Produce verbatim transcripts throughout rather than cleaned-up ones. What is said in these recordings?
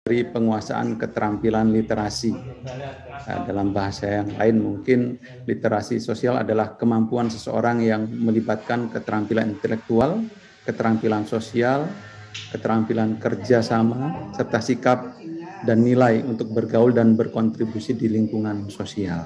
dari penguasaan keterampilan literasi. Nah, dalam bahasa yang lain mungkin literasi sosial adalah kemampuan seseorang yang melibatkan keterampilan intelektual, keterampilan sosial, keterampilan kerjasama, serta sikap dan nilai untuk bergaul dan berkontribusi di lingkungan sosial.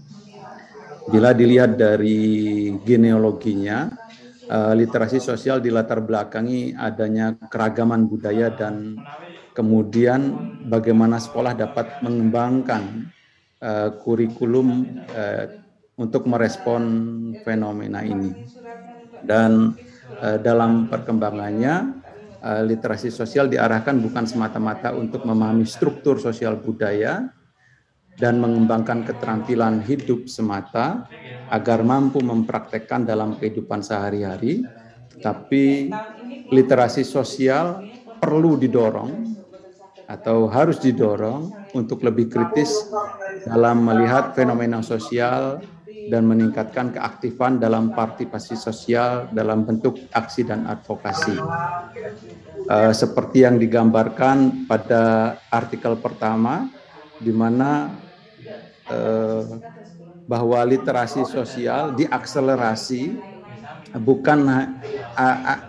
Bila dilihat dari genealoginya, literasi sosial dilatar belakangi adanya keragaman budaya dan kemudian bagaimana sekolah dapat mengembangkan uh, kurikulum uh, untuk merespon fenomena ini. Dan uh, dalam perkembangannya, uh, literasi sosial diarahkan bukan semata-mata untuk memahami struktur sosial budaya dan mengembangkan keterampilan hidup semata agar mampu mempraktekkan dalam kehidupan sehari-hari, tapi literasi sosial perlu didorong atau harus didorong untuk lebih kritis dalam melihat fenomena sosial dan meningkatkan keaktifan dalam partisipasi sosial dalam bentuk aksi dan advokasi. Uh, seperti yang digambarkan pada artikel pertama, di mana uh, bahwa literasi sosial diakselerasi bukan uh, uh,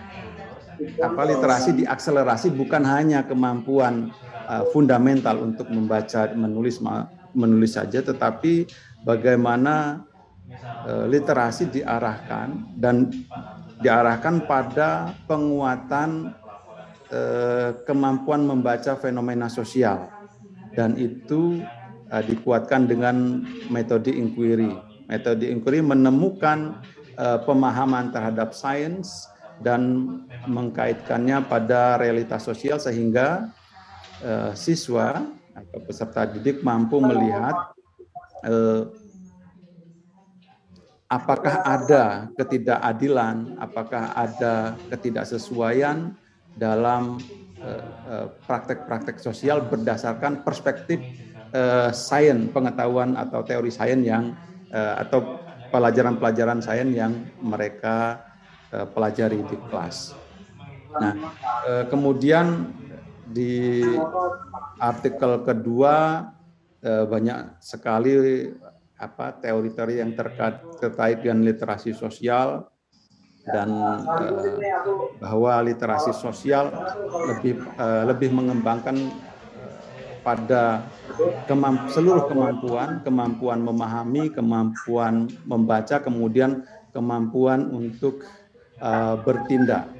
apa literasi diakselerasi bukan hanya kemampuan uh, fundamental untuk membaca menulis menulis saja, tetapi bagaimana uh, literasi diarahkan dan diarahkan pada penguatan uh, kemampuan membaca fenomena sosial, dan itu uh, dikuatkan dengan metode inquiry. Metode inquiry menemukan uh, pemahaman terhadap sains dan mengkaitkannya pada realitas sosial sehingga uh, siswa atau peserta didik mampu melihat uh, apakah ada ketidakadilan, apakah ada ketidaksesuaian dalam praktek-praktek uh, uh, sosial berdasarkan perspektif uh, sains, pengetahuan atau teori sains yang uh, atau pelajaran-pelajaran sains yang mereka pelajari di kelas. Nah, kemudian di artikel kedua banyak sekali apa teori-teori yang terkait terkait dengan literasi sosial dan bahwa literasi sosial lebih lebih mengembangkan pada kemamp- seluruh kemampuan, kemampuan memahami, kemampuan membaca, kemudian kemampuan untuk Uh, bertindak.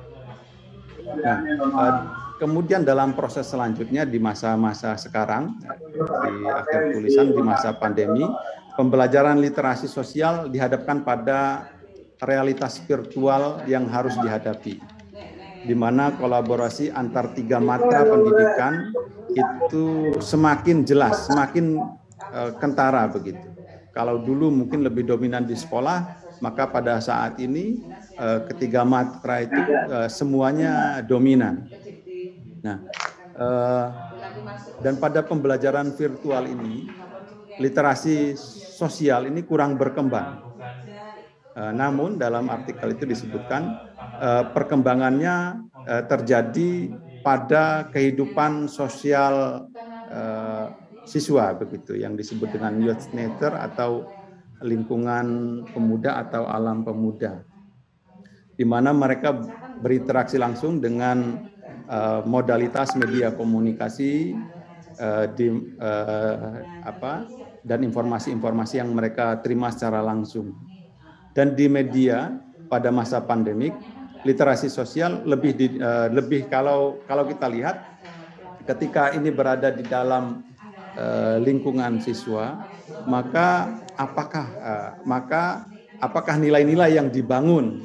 Nah, uh, kemudian dalam proses selanjutnya di masa-masa sekarang, di akhir tulisan di masa pandemi, pembelajaran literasi sosial dihadapkan pada realitas virtual yang harus dihadapi, di mana kolaborasi antar tiga matra pendidikan itu semakin jelas, semakin uh, kentara begitu. Kalau dulu mungkin lebih dominan di sekolah, maka pada saat ini uh, ketiga matra itu uh, semuanya dominan. Nah, uh, dan pada pembelajaran virtual ini, literasi sosial ini kurang berkembang. Uh, namun dalam artikel itu disebutkan uh, perkembangannya uh, terjadi pada kehidupan sosial uh, siswa begitu, yang disebut dengan youth nature atau lingkungan pemuda atau alam pemuda, di mana mereka berinteraksi langsung dengan uh, modalitas media komunikasi uh, di uh, apa dan informasi-informasi yang mereka terima secara langsung. Dan di media pada masa pandemik, literasi sosial lebih di, uh, lebih kalau kalau kita lihat ketika ini berada di dalam uh, lingkungan siswa, maka apakah uh, maka apakah nilai-nilai yang dibangun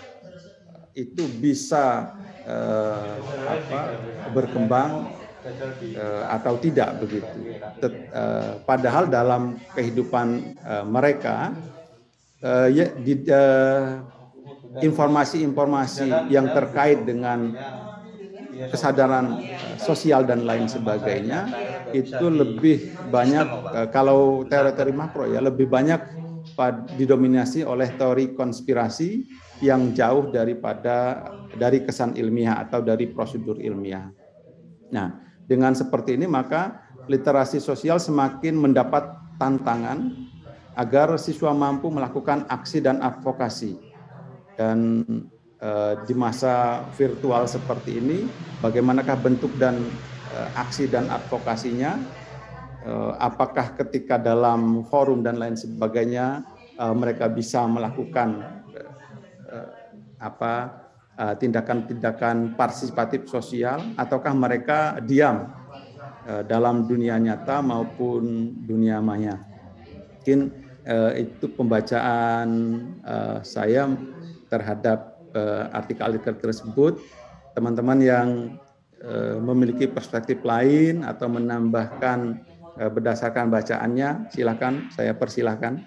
itu bisa uh, apa, berkembang uh, atau tidak begitu. Tet, uh, padahal dalam kehidupan uh, mereka uh, ya, di, uh, informasi-informasi yang terkait dengan kesadaran uh, sosial dan lain sebagainya itu lebih banyak uh, kalau teori-teori makro ya lebih banyak pad, didominasi oleh teori konspirasi yang jauh daripada dari kesan ilmiah atau dari prosedur ilmiah. Nah, Dengan seperti ini maka literasi sosial semakin mendapat tantangan agar siswa mampu melakukan aksi dan advokasi. Dan eh, di masa virtual seperti ini, bagaimanakah bentuk dan eh, aksi dan advokasinya? Eh, apakah ketika dalam forum dan lain sebagainya eh, mereka bisa melakukan eh, apa tindakan-tindakan partisipatif sosial, ataukah mereka diam dalam dunia nyata maupun dunia maya. Mungkin eh, itu pembacaan eh, saya terhadap eh, artikel-artikel tersebut. Teman-teman yang eh, memiliki perspektif lain atau menambahkan eh, berdasarkan bacaannya, silakan, saya persilahkan.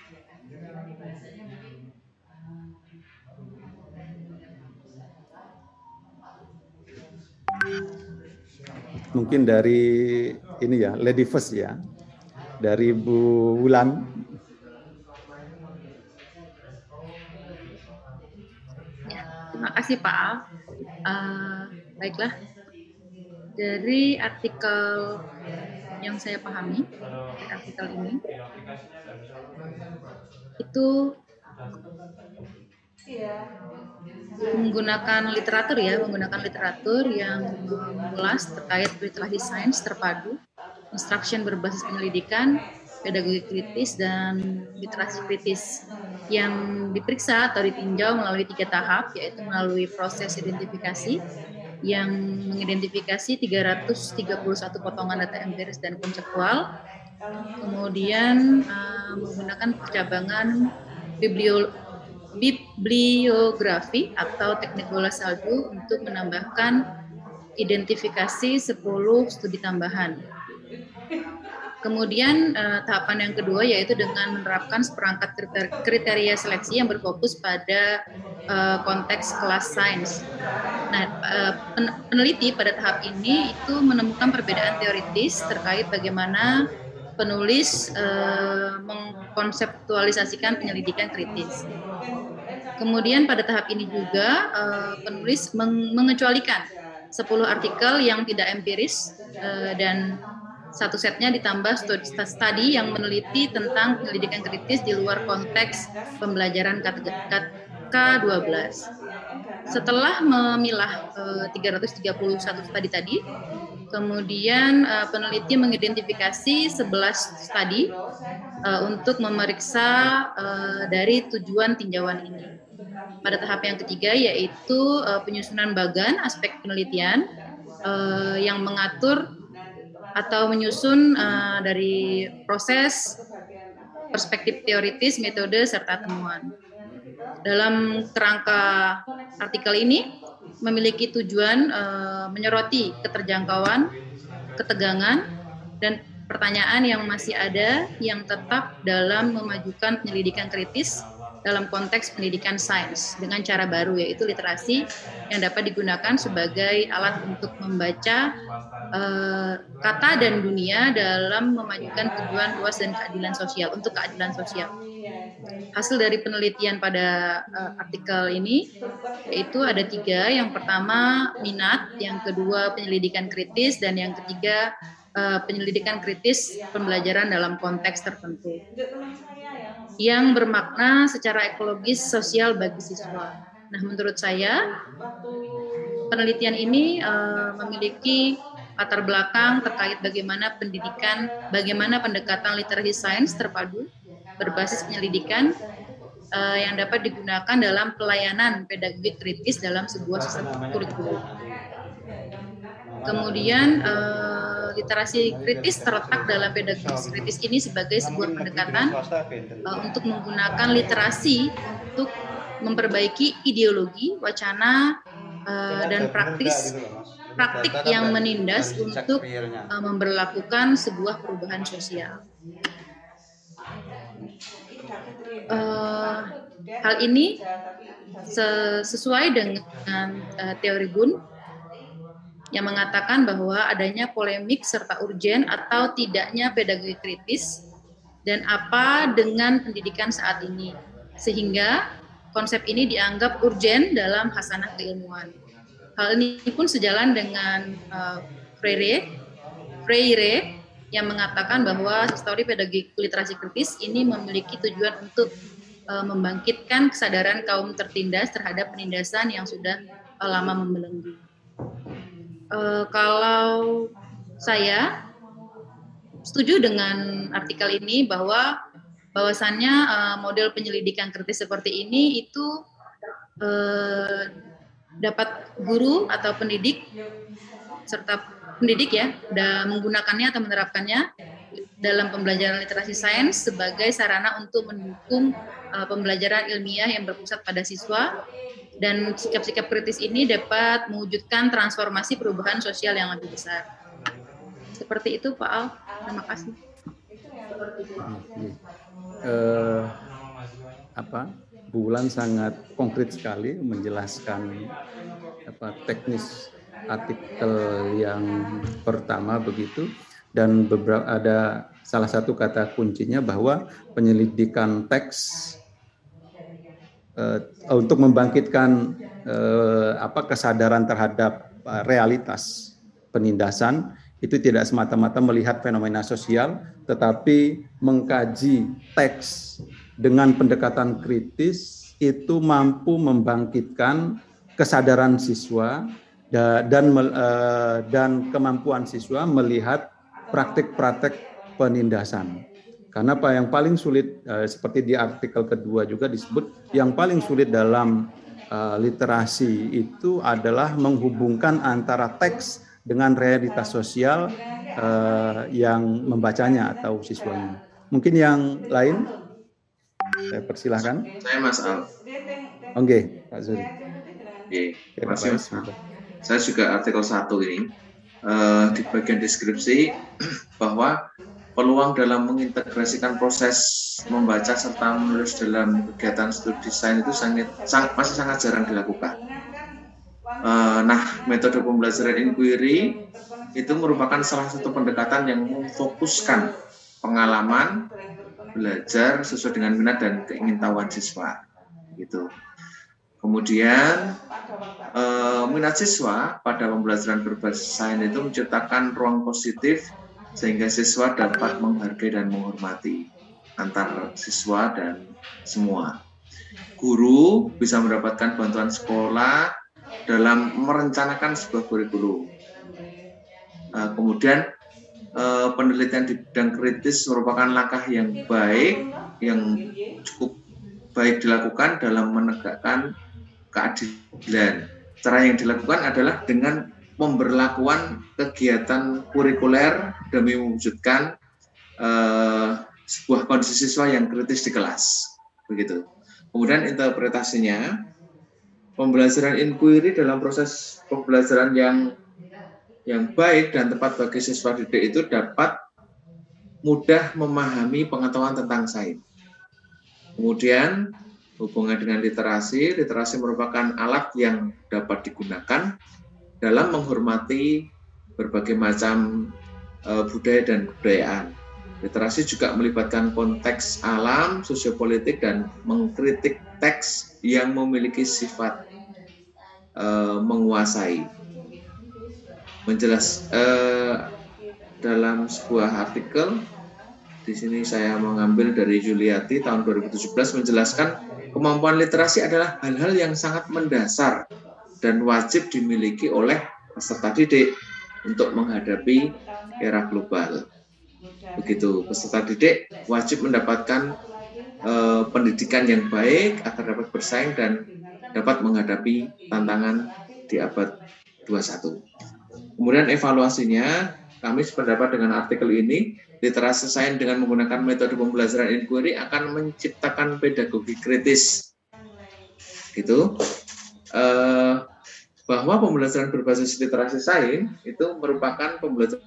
Mungkin dari ini ya, Lady First ya, dari Bu Wulan. Ya, terima kasih Pak Al. Uh, baiklah, dari artikel yang saya pahami, artikel ini, itu menggunakan literatur ya, menggunakan literatur yang mengulas terkait literasi sains terpadu, instruction berbasis penyelidikan, pedagogi kritis, dan literasi kritis yang diperiksa atau ditinjau melalui tiga tahap, yaitu melalui proses identifikasi yang mengidentifikasi tiga ratus tiga puluh satu potongan data empiris dan konseptual, kemudian uh, menggunakan percabangan bibliologi bibliografi atau teknik bola salju untuk menambahkan identifikasi sepuluh studi tambahan. Kemudian eh, tahapan yang kedua yaitu dengan menerapkan seperangkat kriteria seleksi yang berfokus pada eh, konteks kelas sains. Nah, eh, peneliti pada tahap ini itu menemukan perbedaan teoritis terkait bagaimana penulis eh, mengkonseptualisasikan penyelidikan kritis. Kemudian pada tahap ini juga uh, penulis meng mengecualikan sepuluh artikel yang tidak empiris uh, dan satu setnya ditambah studi yang meneliti tentang penyelidikan kritis di luar konteks pembelajaran K dua belas. Setelah memilah uh, tiga ratus tiga puluh satu studi tadi, kemudian uh, peneliti mengidentifikasi sebelas studi uh, untuk memeriksa uh, dari tujuan tinjauan ini. Pada tahap yang ketiga yaitu uh, penyusunan bagan aspek penelitian uh, yang mengatur atau menyusun uh, dari proses, perspektif teoritis, metode, serta temuan. Dalam kerangka artikel ini memiliki tujuan uh, menyoroti keterjangkauan, ketegangan, dan pertanyaan yang masih ada yang tetap dalam memajukan penyelidikan kritis dalam konteks pendidikan sains dengan cara baru, yaitu literasi yang dapat digunakan sebagai alat untuk membaca uh, kata dan dunia dalam memajukan tujuan luas dan keadilan sosial, untuk keadilan sosial. Hasil dari penelitian pada uh, artikel ini yaitu ada tiga. Yang pertama minat, yang kedua penyelidikan kritis, dan yang ketiga uh, penyelidikan kritis pembelajaran dalam konteks tertentu yang bermakna secara ekologis sosial bagi siswa. Nah, menurut saya penelitian ini uh, memiliki latar belakang terkait bagaimana pendidikan, bagaimana pendekatan literasi sains terpadu berbasis penyelidikan uh, yang dapat digunakan dalam pelayanan pedagogi kritis dalam sebuah sistem kurikulum. Kemudian uh, literasi kritis terletak dalam pedagogi kritis ini sebagai sebuah pendekatan uh, untuk menggunakan literasi untuk memperbaiki ideologi, wacana, uh, dan praktis praktik yang menindas untuk uh, memberlakukan sebuah perubahan sosial. Uh, hal ini sesuai dengan uh, teori Gunn yang mengatakan bahwa adanya polemik serta urgen atau tidaknya pedagogi kritis dan apa dengan pendidikan saat ini, sehingga konsep ini dianggap urgen dalam khasanah keilmuan. Hal ini pun sejalan dengan uh, Freire, Freire yang mengatakan bahwa histori pedagogik literasi kritis ini memiliki tujuan untuk uh, membangkitkan kesadaran kaum tertindas terhadap penindasan yang sudah uh, lama membelenggu. Uh, kalau saya setuju dengan artikel ini bahwa bahwasannya uh, model penyelidikan kritis seperti ini itu uh, dapat guru atau pendidik serta pendidik ya dan menggunakannya atau menerapkannya dalam pembelajaran literasi sains sebagai sarana untuk mendukung uh, pembelajaran ilmiah yang berpusat pada siswa, dan sikap-sikap kritis ini dapat mewujudkan transformasi perubahan sosial yang lebih besar. Seperti itu Pak Al, terima kasih. Uh, apa Bu Wulan sangat konkret sekali menjelaskan apa teknis artikel yang pertama begitu, dan beberapa ada salah satu kata kuncinya bahwa penyelidikan teks uh, untuk membangkitkan uh, apa kesadaran terhadap uh, realitas penindasan itu tidak semata-mata melihat fenomena sosial, tetapi mengkaji teks dengan pendekatan kritis itu mampu membangkitkan kesadaran siswa dan dan kemampuan siswa melihat praktik-praktik penindasan. Karena apa yang paling sulit, seperti di artikel kedua juga disebut, yang paling sulit dalam literasi itu adalah menghubungkan antara teks dengan realitas sosial yang membacanya atau siswanya. Mungkin yang lain, saya persilahkan. Saya Mas Al. Oke, Pak Zuri. Oke, terima kasih. Saya juga artikel satu ini uh, di bagian deskripsi bahwa peluang dalam mengintegrasikan proses membaca serta menulis dalam kegiatan studi desain itu sangat, sangat masih sangat jarang dilakukan. Uh, nah, metode pembelajaran inquiry itu merupakan salah satu pendekatan yang memfokuskan pengalaman belajar sesuai dengan minat dan keingintahuan siswa, gitu. Kemudian eh, minat siswa pada pembelajaran berbasis sains itu menciptakan ruang positif sehingga siswa dapat menghargai dan menghormati antar siswa dan semua. Guru bisa mendapatkan bantuan sekolah dalam merencanakan sebuah kurikulum. Eh, kemudian eh, penelitian di bidang kritis merupakan langkah yang baik, yang cukup baik dilakukan dalam menegakkan keadilan. Cara yang dilakukan adalah dengan pemberlakuan kegiatan kurikuler demi mewujudkan uh, sebuah kondisi siswa yang kritis di kelas. Begitu. Kemudian interpretasinya, pembelajaran inquiry dalam proses pembelajaran yang yang baik dan tepat bagi siswa didik itu dapat mudah memahami pengetahuan tentang sains. Kemudian hubungan dengan literasi, literasi merupakan alat yang dapat digunakan dalam menghormati berbagai macam uh, budaya dan kebudayaan. Literasi juga melibatkan konteks alam, sosiopolitik, dan mengkritik teks yang memiliki sifat uh, menguasai. Menjelas uh, dalam sebuah artikel, di sini saya mengambil dari Juliati tahun dua ribu tujuh belas menjelaskan kemampuan literasi adalah hal-hal yang sangat mendasar dan wajib dimiliki oleh peserta didik untuk menghadapi era global. Begitu, peserta didik wajib mendapatkan uh, pendidikan yang baik agar dapat bersaing dan dapat menghadapi tantangan di abad dua puluh satu. Kemudian evaluasinya, kami sependapat dengan artikel ini, literasi sains dengan menggunakan metode pembelajaran inquiry akan menciptakan pedagogi kritis, gitu. Uh, bahwa pembelajaran berbasis literasi sains itu merupakan pembelajaran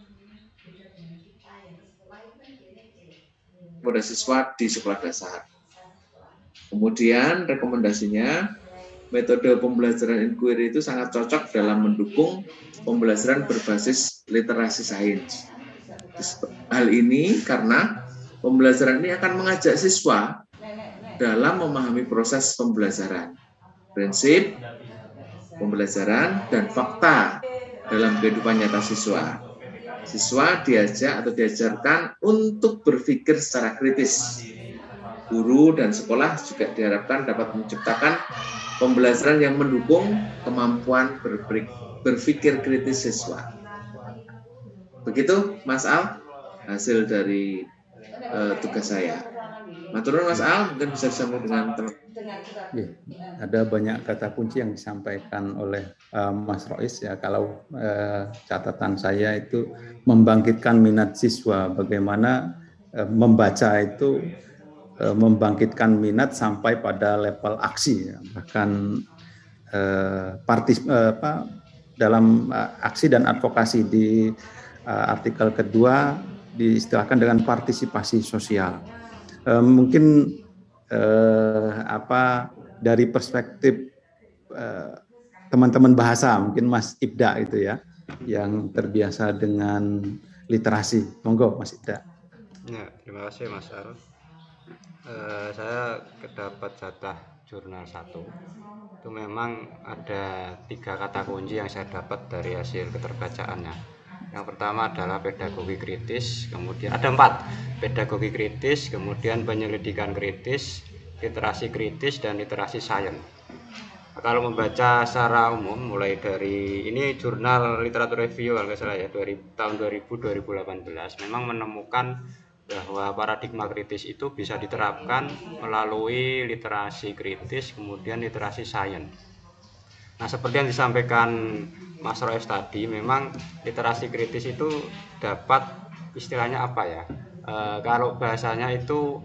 pada siswa di sekolah dasar. Kemudian rekomendasinya, metode pembelajaran inquiry itu sangat cocok dalam mendukung pembelajaran berbasis literasi sains. Hal ini karena pembelajaran ini akan mengajak siswa dalam memahami proses pembelajaran, prinsip pembelajaran, dan fakta dalam kehidupan nyata siswa. Siswa diajak atau diajarkan untuk berpikir secara kritis. Guru dan sekolah juga diharapkan dapat menciptakan pembelajaran yang mendukung kemampuan berpikir kritis siswa. Begitu Mas Al, hasil dari uh, tugas saya. Maturun Mas Al, mungkin bisa disambung dengan teman. Ya, ada banyak kata kunci yang disampaikan oleh uh, Mas Rois ya. Kalau uh, catatan saya itu membangkitkan minat siswa, bagaimana uh, membaca itu uh, membangkitkan minat sampai pada level aksi, ya. Bahkan uh, partis, uh, apa, dalam uh, aksi dan advokasi di uh, artikel kedua diistilahkan dengan partisipasi sosial. Uh, mungkin eh, apa dari perspektif teman-teman eh, bahasa, mungkin Mas Ibda itu ya, yang terbiasa dengan literasi. Monggo Mas Ibda. Ya, terima kasih Mas Ar. Eh, saya dapat jatah jurnal satu. Itu memang ada tiga kata kunci yang saya dapat dari hasil keterbacaannya. Yang pertama adalah pedagogi kritis, kemudian ada empat, pedagogi kritis, kemudian penyelidikan kritis, literasi kritis, dan literasi sains. Nah, kalau membaca secara umum, mulai dari ini jurnal literatur review kalau nggak salah ya, dari tahun dua ribu sampai dua ribu delapan belas, memang menemukan bahwa paradigma kritis itu bisa diterapkan melalui literasi kritis, kemudian literasi sains. Nah, seperti yang disampaikan Mas Rois tadi, memang literasi kritis itu dapat istilahnya apa ya? E, kalau bahasanya itu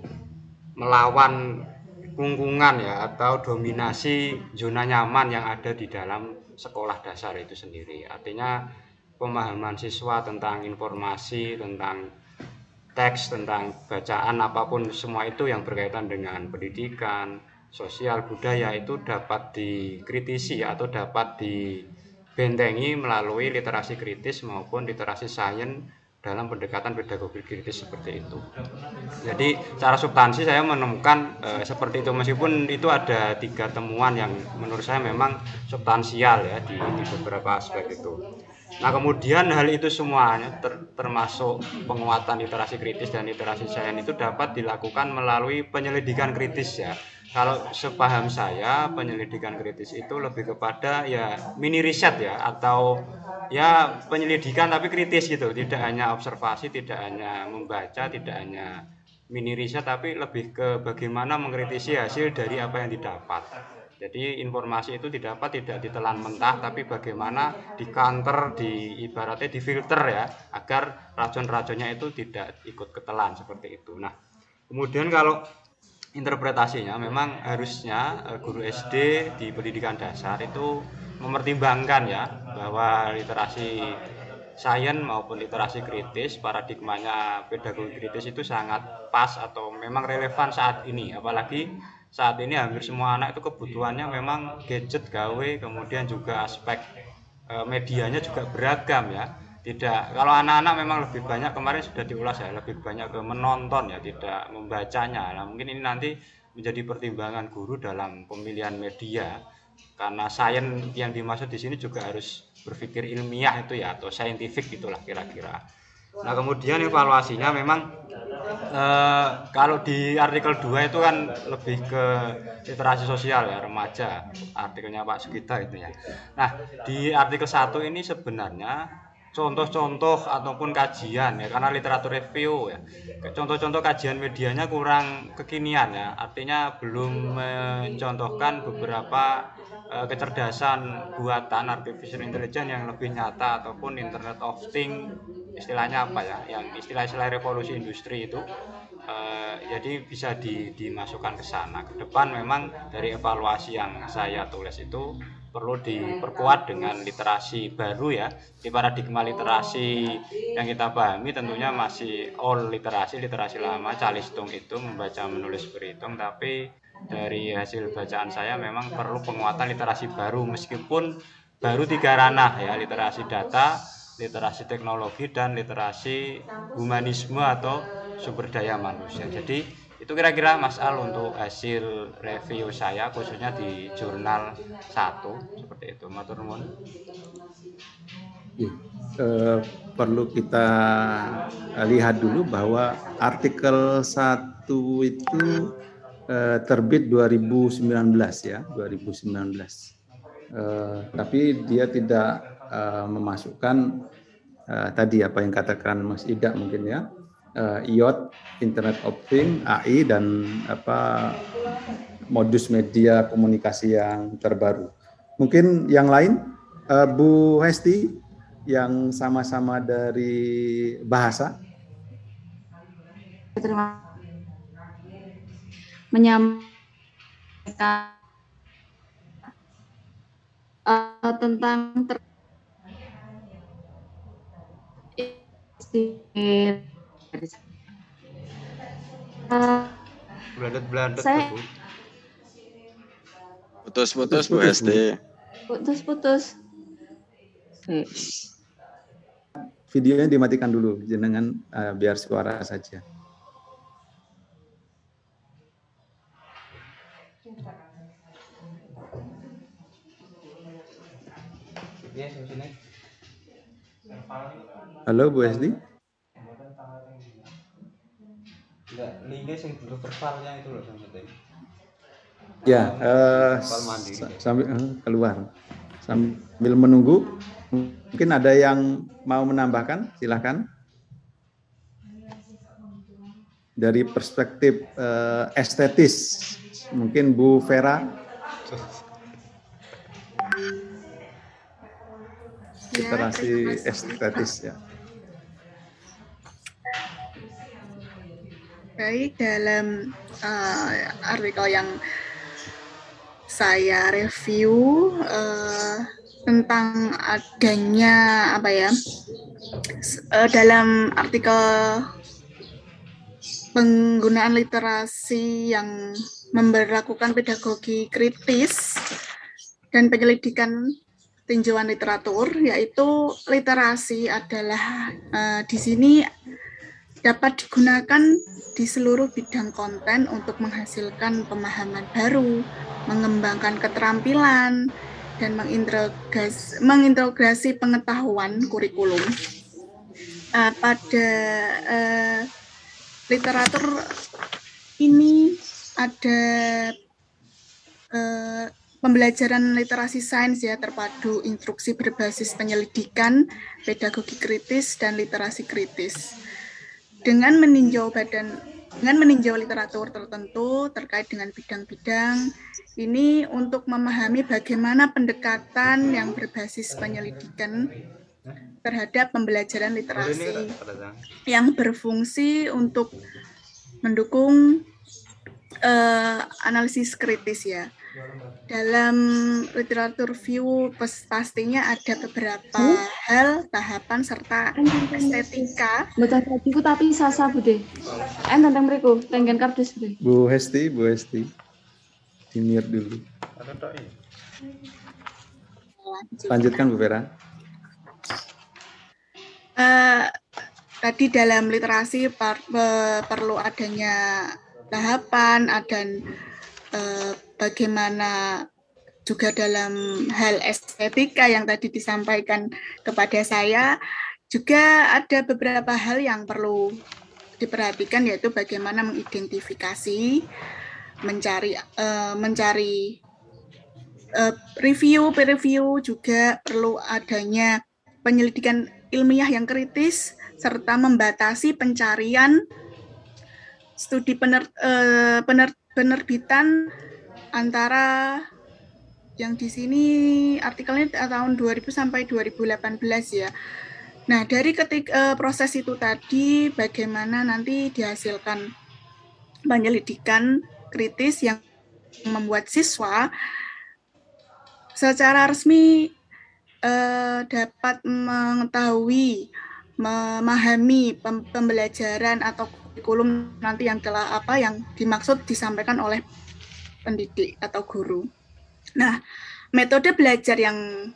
melawan kungkungan ya, atau dominasi zona nyaman yang ada di dalam sekolah dasar itu sendiri. Artinya pemahaman siswa tentang informasi, tentang teks, tentang bacaan apapun semua itu yang berkaitan dengan pendidikan, sosial, budaya itu dapat dikritisi atau dapat dibentengi melalui literasi kritis maupun literasi sains dalam pendekatan pedagogi kritis seperti itu. Jadi secara substansi saya menemukan e, seperti itu, meskipun itu ada tiga temuan yang menurut saya memang substansial ya di, di beberapa aspek itu. Nah, kemudian hal itu semuanya ter, termasuk penguatan literasi kritis dan literasi sains itu dapat dilakukan melalui penyelidikan kritis ya. Kalau sepaham saya, penyelidikan kritis itu lebih kepada ya mini riset ya, atau ya penyelidikan tapi kritis gitu, tidak hanya observasi, tidak hanya membaca, tidak hanya mini riset, tapi lebih ke bagaimana mengkritisi hasil dari apa yang didapat. Jadi informasi itu didapat tidak ditelan mentah, tapi bagaimana di-counter, di ibaratnya difilter ya, agar racun-racunnya itu tidak ikut ketelan seperti itu. Nah, kemudian kalau interpretasinya memang harusnya guru S D di pendidikan dasar itu mempertimbangkan ya bahwa literasi sains maupun literasi kritis, paradigmanya pedagogi kritis itu sangat pas atau memang relevan saat ini, apalagi saat ini hampir semua anak itu kebutuhannya memang gadget, gawe, kemudian juga aspek e, medianya juga beragam ya. Tidak, kalau anak-anak memang lebih banyak, kemarin sudah diulas ya, lebih banyak ke menonton ya, tidak membacanya. Nah, mungkin ini nanti menjadi pertimbangan guru dalam pemilihan media, karena sains yang dimaksud di sini juga harus berpikir ilmiah itu ya, atau saintifik itulah kira-kira. Nah, kemudian evaluasinya memang eh, kalau di artikel dua itu kan lebih ke literasi sosial ya, remaja, artikelnya Pak Sugita itu ya. Nah, di artikel satu ini sebenarnya contoh-contoh ataupun kajian ya, karena literatur review ya, contoh-contoh kajian medianya kurang kekinian ya, artinya belum mencontohkan beberapa uh, kecerdasan buatan artificial intelligence yang lebih nyata, ataupun internet of things, istilahnya apa ya, yang istilah-istilah revolusi industri itu. Uh, jadi bisa di, dimasukkan ke sana. Ke depan memang dari evaluasi yang saya tulis itu perlu diperkuat dengan literasi baru ya. Di paradigma literasi yang kita pahami tentunya masih all literasi, literasi lama, calistung itu membaca, menulis, berhitung, tapi dari hasil bacaan saya memang perlu penguatan literasi baru, meskipun baru tiga ranah ya, literasi data, literasi teknologi, dan literasi humanisme atau sumber daya manusia. Jadi itu kira-kira Mas Al untuk hasil review saya khususnya di jurnal satu seperti itu. Matur nuwun. Eh, perlu kita lihat dulu bahwa artikel satu itu eh, terbit dua ribu sembilan belas ya, dua ribu sembilan belas. Eh, tapi dia tidak eh, memasukkan eh, tadi apa yang katakan Mas Ida mungkin ya, eh, I O T, Internet of Things, A I dan apa modus media komunikasi yang terbaru. Mungkin yang lain, eh, Bu Hesti yang sama-sama dari bahasa. Terima menyampaikan uh, tentang ter Beladet-beladet saya Bu. Putus-putus Bu Hesti. Putus-putus. Videonya dimatikan dulu, jenengan uh, biar suara saja. Halo Bu Hesti. Enggak, linknya yang dulu verbalnya itu loh maksudnya. Ya, uh, sambil uh, keluar. Sambil menunggu, mungkin ada yang mau menambahkan, silakan. Dari perspektif uh, estetis, mungkin Bu Vera. Literasi ya, estetis ya. Baik, dalam uh, artikel yang saya review uh, tentang adanya apa ya uh, dalam artikel penggunaan literasi yang memberlakukan pedagogi kritis dan penyelidikan tinjauan literatur, yaitu literasi adalah uh, di sini dapat digunakan di seluruh bidang konten untuk menghasilkan pemahaman baru, mengembangkan keterampilan, dan mengintegrasi, mengintegrasi pengetahuan kurikulum. Uh, pada uh, literatur ini ada uh, pembelajaran literasi sains ya, terpadu instruksi berbasis penyelidikan, pedagogi kritis, dan literasi kritis. Dengan meninjau badan dengan meninjau literatur tertentu terkait dengan bidang-bidang ini untuk memahami bagaimana pendekatan yang berbasis penyelidikan terhadap pembelajaran literasi yang berfungsi untuk mendukung uh, analisis kritis ya. Dalam literatur review pastinya ada beberapa hmm? hal, tahapan, serta estetika. Betul tadi tapi sasa bude. Eh tentang mereka, tenggen kardus bude. Bu Hesti, Bu Hesti, di-mute dulu. Lanjutkan Bu Vera. Uh, tadi dalam literasi per, per, perlu adanya tahapan, dan uh, bagaimana juga dalam hal estetika yang tadi disampaikan kepada saya, juga ada beberapa hal yang perlu diperhatikan, yaitu bagaimana mengidentifikasi, mencari uh, mencari uh, review, peer review, juga perlu adanya penyelidikan ilmiah yang kritis, serta membatasi pencarian studi pener, uh, pener, penerbitan antara yang di sini artikelnya tahun dua ribu sampai dua ribu delapan belas ya. Nah, dari ketika uh, proses itu tadi, bagaimana nanti dihasilkan penyelidikan kritis yang membuat siswa secara resmi uh, dapat mengetahui, memahami pembelajaran atau kurikulum nanti yang telah apa yang dimaksud disampaikan oleh pendidik atau guru. Nah, metode belajar yang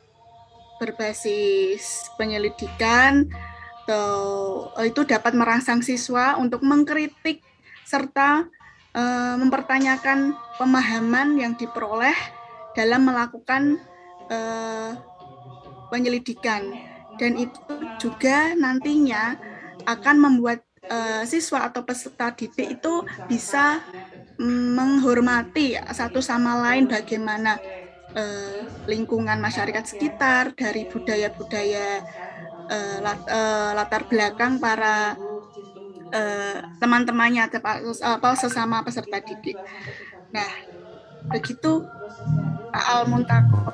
berbasis penyelidikan atau itu dapat merangsang siswa untuk mengkritik serta e, mempertanyakan pemahaman yang diperoleh dalam melakukan e, penyelidikan. dan itu juga nantinya akan membuat uh, siswa atau peserta didik itu bisa um, menghormati satu sama lain bagaimana uh, lingkungan masyarakat sekitar, dari budaya-budaya uh, lat, uh, latar belakang para uh, teman-temannya apa sesama peserta didik. Nah, begitu Pak Al-Muntaqo.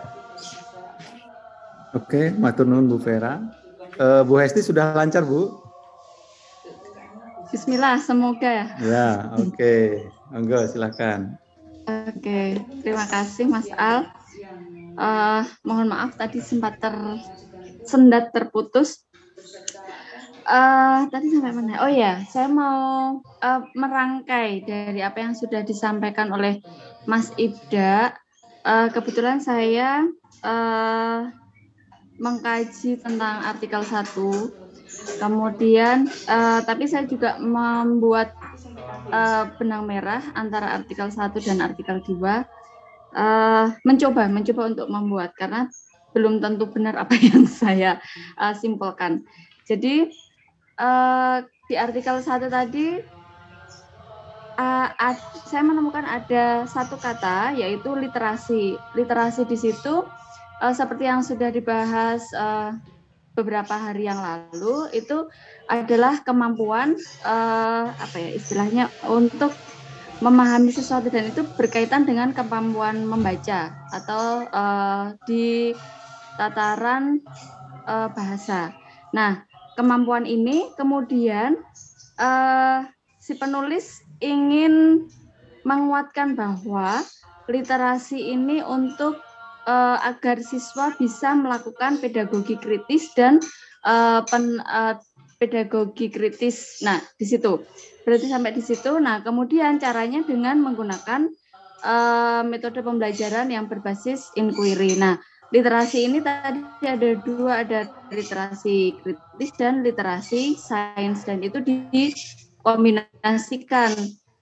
Oke, matur nuwun Bu Vera. Uh, Bu Hesti sudah lancar, Bu? Bismillah, semoga ya. Ya, oke. Okay. Monggo, silakan. Oke, okay. Terima kasih Mas Al. Uh, mohon maaf tadi sempat tersendat terputus. Uh, tadi sampai mana? Oh ya, saya mau uh, merangkai dari apa yang sudah disampaikan oleh Mas Ibda. Uh, kebetulan saya uh, mengkaji tentang artikel satu, kemudian uh, tapi saya juga membuat uh, benang merah antara artikel satu dan artikel dua, uh, mencoba mencoba untuk membuat, karena belum tentu benar apa yang saya uh, simpulkan. Jadi uh, di artikel satu tadi uh, ad, saya menemukan ada satu kata, yaitu literasi. Literasi di situ Uh, seperti yang sudah dibahas uh, beberapa hari yang lalu, itu adalah kemampuan uh, apa ya istilahnya untuk memahami sesuatu, dan itu berkaitan dengan kemampuan membaca atau uh, di tataran uh, bahasa. Nah, kemampuan ini kemudian uh, si penulis ingin menguatkan bahwa literasi ini untuk Uh, agar siswa bisa melakukan pedagogi kritis dan uh, pen, uh, pedagogi kritis. Nah, di situ berarti sampai di situ. Nah, kemudian caranya dengan menggunakan uh, metode pembelajaran yang berbasis inquiry. Nah, literasi ini tadi ada dua, ada literasi kritis dan literasi sains, dan itu dikombinasikan.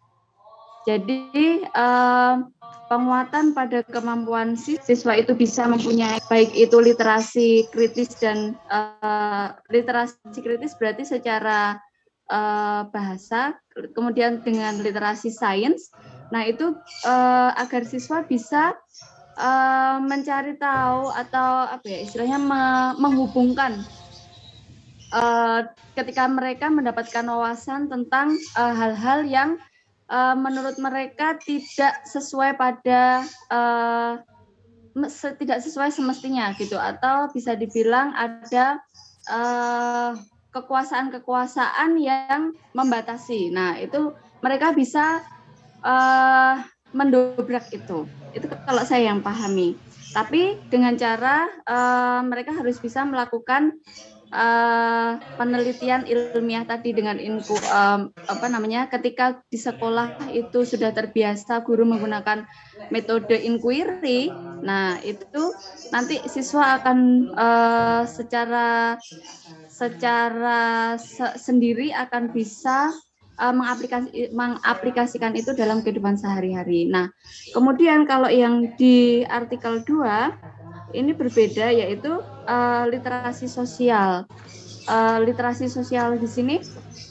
Jadi uh, penguatan pada kemampuan siswa itu bisa mempunyai baik itu literasi kritis dan uh, literasi kritis berarti secara uh, bahasa, kemudian dengan literasi sains. Nah, itu uh, agar siswa bisa uh, mencari tahu atau apa ya istilahnya me- menghubungkan uh, ketika mereka mendapatkan wawasan tentang uh, hal-hal yang Uh, menurut mereka tidak sesuai pada uh, se- tidak sesuai semestinya gitu, atau bisa dibilang ada uh, kekuasaan-kekuasaan yang membatasi. Nah, itu mereka bisa uh, mendobrak itu. Itu kalau saya yang pahami. Tapi dengan cara uh, mereka harus bisa melakukan Uh, penelitian ilmiah tadi dengan info um, apa namanya ketika di sekolah itu sudah terbiasa guru menggunakan metode inquiry. Nah, itu nanti siswa akan uh, secara secara se- sendiri akan bisa uh, mengaplikasi, mengaplikasikan itu dalam kehidupan sehari-hari. Nah, kemudian kalau yang di artikel dua ini berbeda, yaitu uh, literasi sosial. Uh, literasi sosial di sini,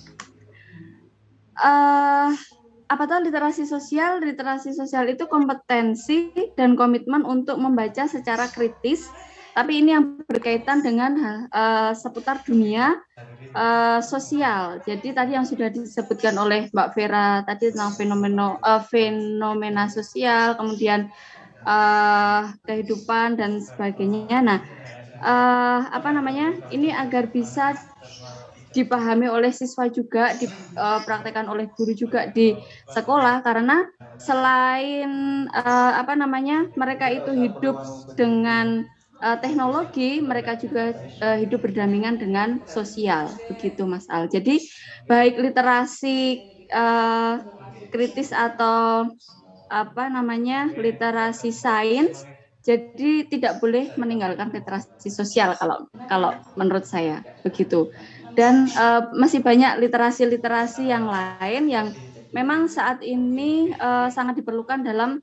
uh, apa tuh literasi sosial? Literasi sosial itu kompetensi dan komitmen untuk membaca secara kritis, tapi ini yang berkaitan dengan uh, seputar dunia uh, sosial. Jadi tadi yang sudah disebutkan oleh Mbak Vera tadi tentang fenomena uh, fenomena sosial, kemudian Uh, kehidupan dan sebagainya. Nah, uh, apa namanya? Ini agar bisa dipahami oleh siswa juga, dipraktekkan uh, oleh guru juga di sekolah, karena selain uh, apa namanya? mereka itu hidup dengan uh, teknologi, mereka juga uh, hidup berdampingan dengan sosial, begitu Mas Al. Jadi baik literasi uh, kritis atau apa namanya literasi sains, jadi tidak boleh meninggalkan literasi sosial kalau kalau menurut saya begitu. Dan uh, masih banyak literasi-literasi yang lain yang memang saat ini uh, sangat diperlukan dalam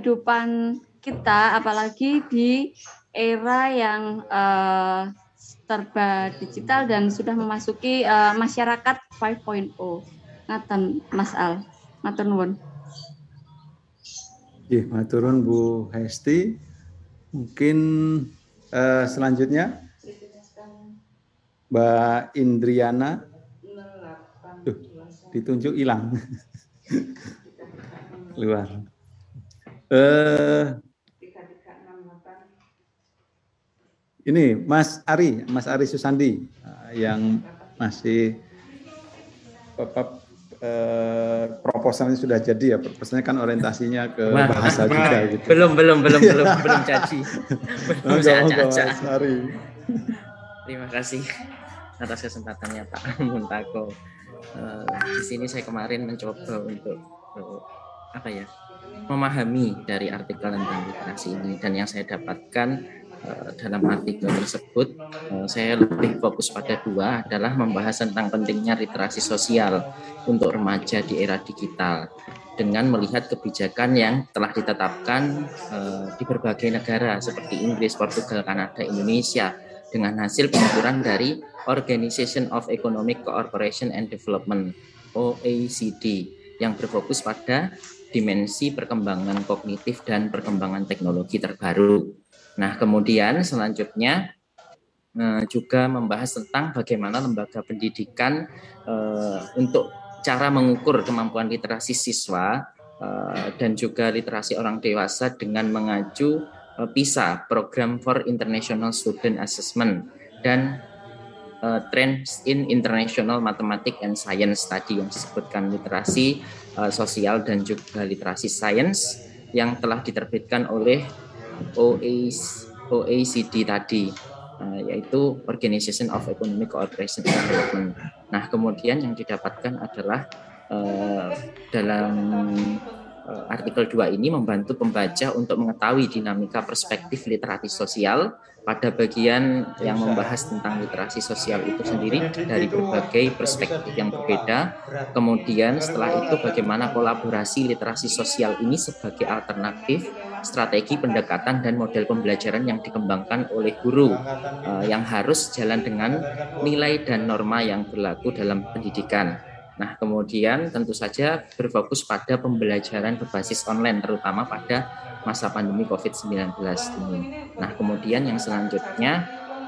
kehidupan kita, apalagi di era yang uh, serba digital dan sudah memasuki uh, masyarakat lima titik nol. Ngaten Mas Al. Matur nuwun. Nggih, matur nuwun Bu Hesti. Mungkin uh, selanjutnya Mbak Indriana. Duh, ditunjuk hilang. Keluar. Uh, ini Mas Ari, Mas Ari Susandi uh, yang masih Bapak uh, proposalnya sudah jadi ya, proposalnya kan orientasinya ke wah, bahasa wah, juga gitu. Belum, belum, belum, belum, belum jadi. Belum saya caca. Mas Ari. Terima kasih atas kesempatannya Pak Muntako. Uh, di sini saya kemarin mencoba untuk uh, apa ya memahami dari artikel tentang literasi ini, dan yang saya dapatkan uh, dalam artikel tersebut uh, saya lebih fokus pada dua, adalah membahas tentang pentingnya literasi sosial untuk remaja di era digital dengan melihat kebijakan yang telah ditetapkan uh, di berbagai negara seperti Inggris, Portugal, Kanada, Indonesia, dengan hasil pengukuran dari Organization of Economic Cooperation and Development O E C D yang berfokus pada dimensi perkembangan kognitif dan perkembangan teknologi terbaru. Nah, kemudian selanjutnya eh, juga membahas tentang bagaimana lembaga pendidikan eh, untuk cara mengukur kemampuan literasi siswa eh, dan juga literasi orang dewasa dengan mengacu eh, PISA, Program for International Student Assessment, dan Uh, Trends in International Mathematics and Science tadi yang disebutkan literasi uh, sosial dan juga literasi sains yang telah diterbitkan oleh O E C D tadi, uh, yaitu Organization of Economic Cooperation and Development. Nah, kemudian yang didapatkan adalah uh, dalam uh, artikel dua ini membantu pembaca untuk mengetahui dinamika perspektif literasi sosial pada bagian yang membahas tentang literasi sosial itu sendiri dari berbagai perspektif yang berbeda. Kemudian setelah itu bagaimana kolaborasi literasi sosial ini sebagai alternatif, strategi pendekatan dan model pembelajaran yang dikembangkan oleh guru uh, yang harus jalan dengan nilai dan norma yang berlaku dalam pendidikan. Nah, kemudian tentu saja berfokus pada pembelajaran berbasis online, terutama pada masa pandemi covid sembilan belas ini. Nah, kemudian yang selanjutnya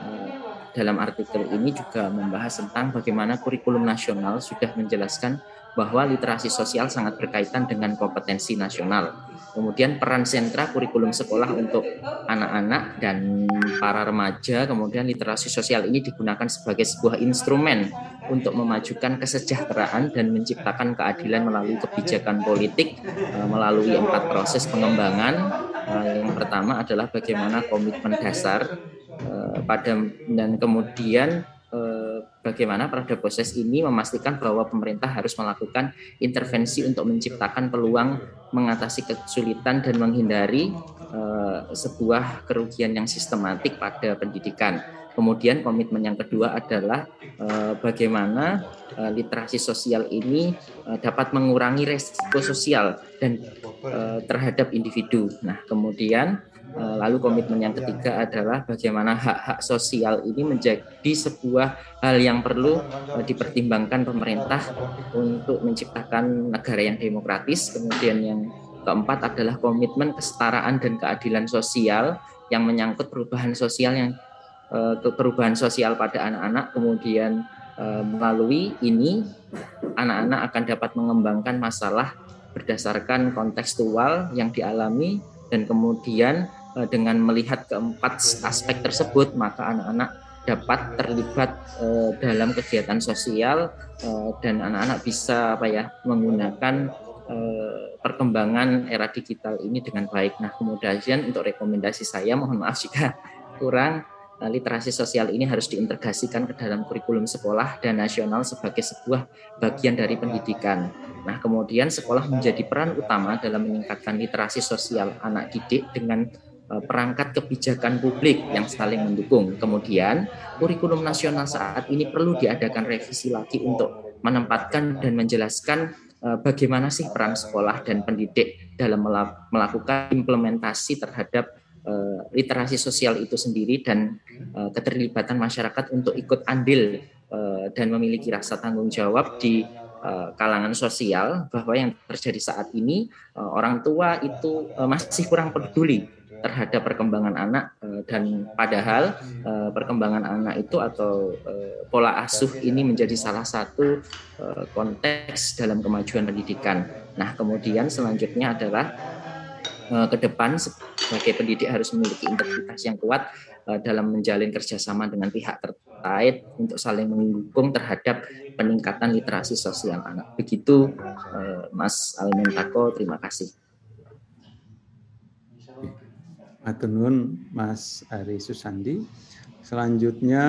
dalam artikel ini juga membahas tentang bagaimana kurikulum nasional sudah menjelaskan bahwa literasi sosial sangat berkaitan dengan kompetensi nasional. Kemudian peran sentra kurikulum sekolah untuk anak-anak dan para remaja, kemudian literasi sosial ini digunakan sebagai sebuah instrumen untuk memajukan kesejahteraan dan menciptakan keadilan melalui kebijakan politik melalui empat proses pengembangan. Yang pertama adalah bagaimana komitmen dasar pada dan kemudian bagaimana pada proses ini memastikan bahwa pemerintah harus melakukan intervensi untuk menciptakan peluang mengatasi kesulitan dan menghindari uh, sebuah kerugian yang sistematik pada pendidikan. Kemudian komitmen yang kedua adalah uh, bagaimana uh, literasi sosial ini uh, dapat mengurangi resiko sosial dan uh, terhadap individu. Nah, kemudian lalu komitmen yang ketiga adalah bagaimana hak-hak sosial ini menjadi sebuah hal yang perlu dipertimbangkan pemerintah untuk menciptakan negara yang demokratis. Kemudian yang keempat adalah komitmen kesetaraan dan keadilan sosial yang menyangkut perubahan sosial yang perubahan sosial pada anak-anak. Kemudian melalui ini anak-anak akan dapat mengembangkan masalah berdasarkan kontekstual yang dialami, dan kemudian dengan melihat keempat aspek tersebut maka anak-anak dapat terlibat uh, dalam kegiatan sosial uh, dan anak-anak bisa apa ya menggunakan uh, perkembangan era digital ini dengan baik. Nah, kemudian untuk rekomendasi saya, mohon maaf jika kurang, uh, literasi sosial ini harus diintegrasikan ke dalam kurikulum sekolah dan nasional sebagai sebuah bagian dari pendidikan. Nah, kemudian sekolah menjadi peran utama dalam meningkatkan literasi sosial anak didik dengan perangkat kebijakan publik yang saling mendukung. Kemudian kurikulum nasional saat ini perlu diadakan revisi lagi untuk menempatkan dan menjelaskan uh, bagaimana sih peran sekolah dan pendidik dalam melakukan implementasi terhadap uh, literasi sosial itu sendiri dan uh, keterlibatan masyarakat untuk ikut andil uh, dan memiliki rasa tanggung jawab di uh, kalangan sosial, bahwa yang terjadi saat ini uh, orang tua itu uh, masih kurang peduli terhadap perkembangan anak, dan padahal perkembangan anak itu atau pola asuh ini menjadi salah satu konteks dalam kemajuan pendidikan. Nah, kemudian selanjutnya adalah ke depan sebagai pendidik harus memiliki integritas yang kuat dalam menjalin kerjasama dengan pihak terkait untuk saling mendukung terhadap peningkatan literasi sosial anak. Begitu Mas Almuntako, terima kasih. Matur nuwun Mas Ari Susandi. Selanjutnya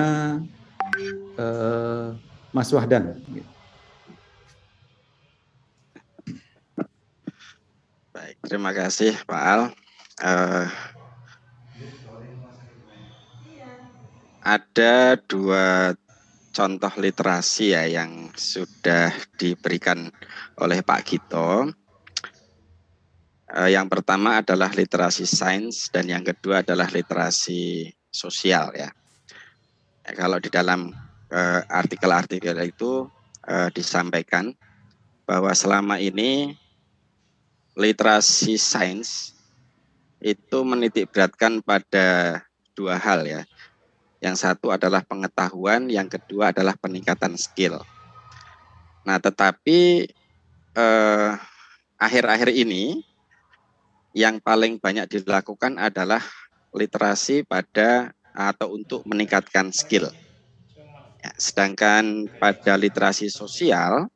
eh, Mas Wahdan. Baik, terima kasih Pak Al. Uh, ada dua contoh literasi ya yang sudah diberikan oleh Pak Gito. Uh, yang pertama adalah literasi sains dan yang kedua adalah literasi sosial ya. Ya kalau di dalam uh, artikel-artikel itu uh, disampaikan bahwa selama ini literasi sains itu menitik beratkan pada dua hal ya. Yang satu adalah pengetahuan, yang kedua adalah peningkatan skill. Nah, tetapi eh, akhir-akhir ini yang paling banyak dilakukan adalah literasi pada atau untuk meningkatkan skill. Ya, sedangkan pada literasi sosial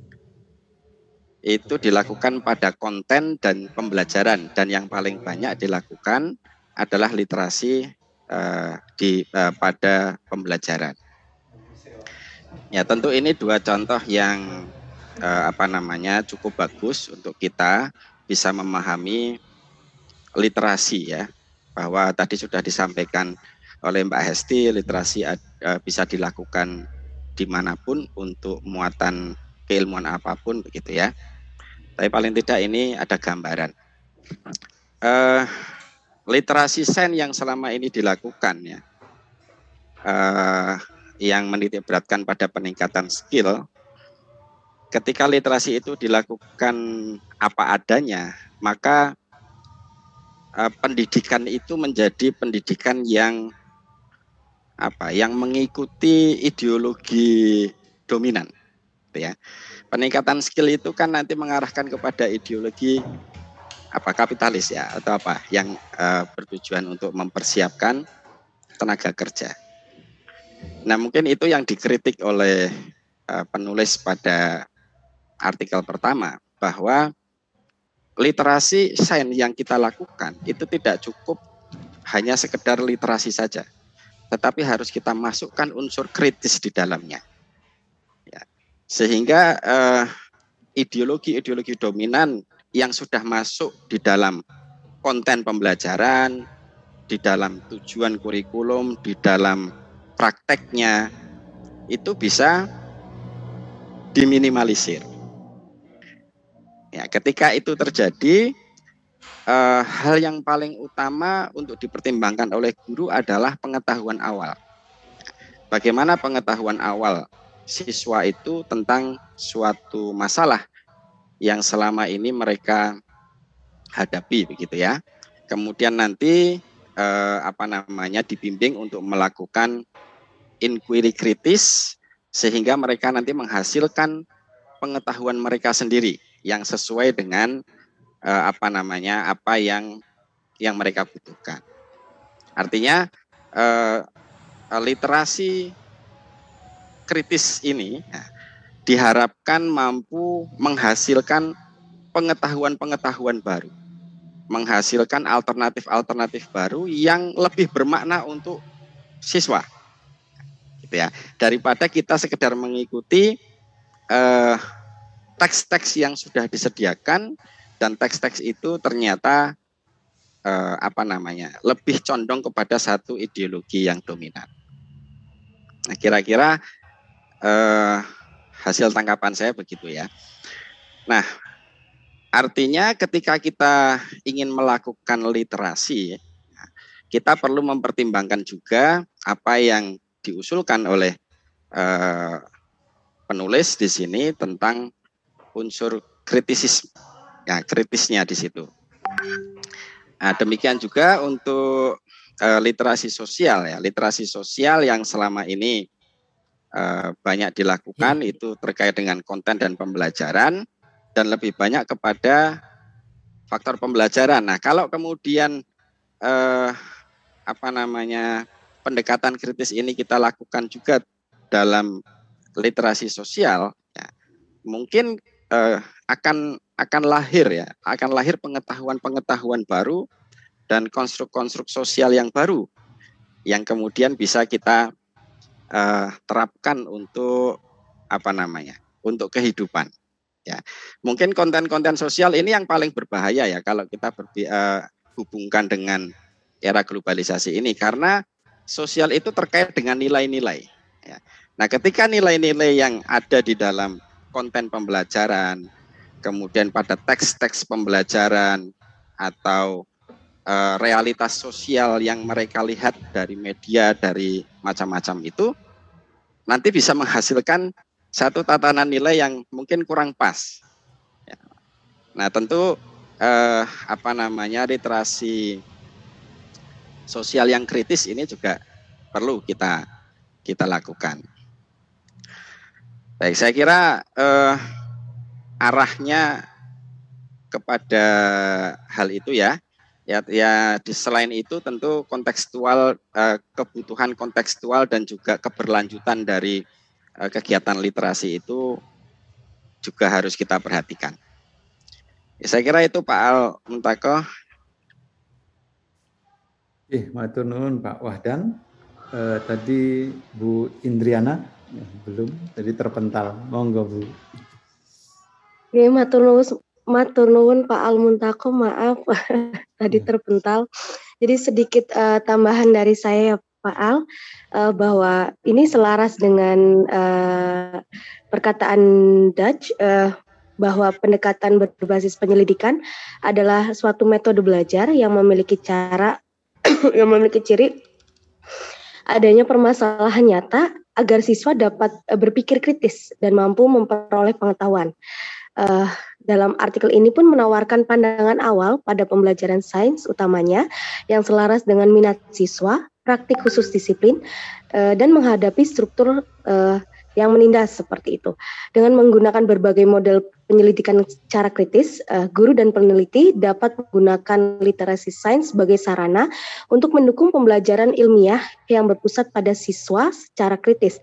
itu dilakukan pada konten dan pembelajaran, dan yang paling banyak dilakukan adalah literasi uh, di uh, pada pembelajaran. Ya, tentu ini dua contoh yang uh, apa namanya cukup bagus untuk kita bisa memahami literasi ya, bahwa tadi sudah disampaikan oleh Mbak Hesti, literasi uh, bisa dilakukan dimanapun untuk muatan keilmuan apapun begitu ya. Tapi paling tidak ini ada gambaran. Uh, literasi sains yang selama ini dilakukan ya, uh, yang menitik beratkan pada peningkatan skill. Ketika literasi itu dilakukan apa adanya, maka uh, pendidikan itu menjadi pendidikan yang apa? Yang mengikuti ideologi dominan, ya. Peningkatan skill itu kan nanti mengarahkan kepada ideologi apa kapitalis ya, atau apa yang uh, bertujuan untuk mempersiapkan tenaga kerja. Nah, mungkin itu yang dikritik oleh uh, penulis pada artikel pertama, bahwa literasi sains yang kita lakukan itu tidak cukup hanya sekedar literasi saja, tetapi harus kita masukkan unsur kritis di dalamnya. Sehingga eh, ideologi-ideologi dominan yang sudah masuk di dalam konten pembelajaran, di dalam tujuan kurikulum, di dalam prakteknya, itu bisa diminimalisir. Ya, ketika itu terjadi, eh, hal yang paling utama untuk dipertimbangkan oleh guru adalah pengetahuan awal. Bagaimana pengetahuan awal siswa itu tentang suatu masalah yang selama ini mereka hadapi begitu ya. Kemudian nanti eh, apa namanya dibimbing untuk melakukan inquiry kritis sehingga mereka nanti menghasilkan pengetahuan mereka sendiri yang sesuai dengan eh, apa namanya apa yang yang mereka butuhkan. Artinya eh, literasi kritis ini ya, diharapkan mampu menghasilkan pengetahuan-pengetahuan baru, menghasilkan alternatif-alternatif baru yang lebih bermakna untuk siswa, gitu ya, daripada kita sekedar mengikuti eh, teks-teks yang sudah disediakan dan teks-teks itu ternyata eh, apa namanya lebih condong kepada satu ideologi yang dominan. Nah, kira-kira Uh, hasil tangkapan saya begitu ya. Nah, artinya ketika kita ingin melakukan literasi, kita perlu mempertimbangkan juga apa yang diusulkan oleh uh, penulis di sini tentang unsur kritisis, ya, kritisnya di situ. Nah, demikian juga untuk uh, literasi sosial, ya, literasi sosial yang selama ini uh, banyak dilakukan itu terkait dengan konten dan pembelajaran dan lebih banyak kepada faktor pembelajaran. Nah, kalau kemudian uh, apa namanya pendekatan kritis ini kita lakukan juga dalam literasi sosial, ya, mungkin eh, akan akan lahir ya, akan lahir pengetahuan-pengetahuan baru dan konstruk-konstruk sosial yang baru yang kemudian bisa kita eh, terapkan untuk apa namanya, untuk kehidupan. Ya, mungkin konten-konten sosial ini yang paling berbahaya ya kalau kita berbi- eh, hubungkan dengan era globalisasi ini, karena sosial itu terkait dengan nilai-nilai. Ya. Nah, ketika nilai-nilai yang ada di dalam konten pembelajaran, kemudian pada teks-teks pembelajaran atau e, realitas sosial yang mereka lihat dari media, dari macam-macam itu, nanti bisa menghasilkan satu tatanan nilai yang mungkin kurang pas. Ya. Nah, tentu e, apa namanya literasi sosial yang kritis ini juga perlu kita kita lakukan. Baik, saya kira eh, arahnya kepada hal itu ya. Ya, ya di, selain itu tentu kontekstual eh, kebutuhan kontekstual dan juga keberlanjutan dari eh, kegiatan literasi itu juga harus kita perhatikan. Ya, saya kira itu Pak Al Muntakoh. Eh, matur nuwun Pak Wahdan. Eh, tadi Bu Indriana ya, belum, tadi terpental. Monggo Bu. Oke, matur nuwun, matur nuwun Pak Al Muntakoh, maaf tadi terpental. Jadi sedikit uh, tambahan dari saya Pak Al, uh, bahwa ini selaras dengan uh, perkataan Dutch uh, bahwa pendekatan berbasis penyelidikan adalah suatu metode belajar yang memiliki cara yang memiliki ciri adanya permasalahan nyata agar siswa dapat uh, berpikir kritis dan mampu memperoleh pengetahuan. Uh, dalam artikel ini pun menawarkan pandangan awal pada pembelajaran sains utamanya yang selaras dengan minat siswa, praktik khusus disiplin, uh, dan menghadapi struktur uh, yang menindas seperti itu. Dengan menggunakan berbagai model penyelidikan secara kritis, uh, guru dan peneliti dapat menggunakan literasi sains sebagai sarana untuk mendukung pembelajaran ilmiah yang berpusat pada siswa secara kritis.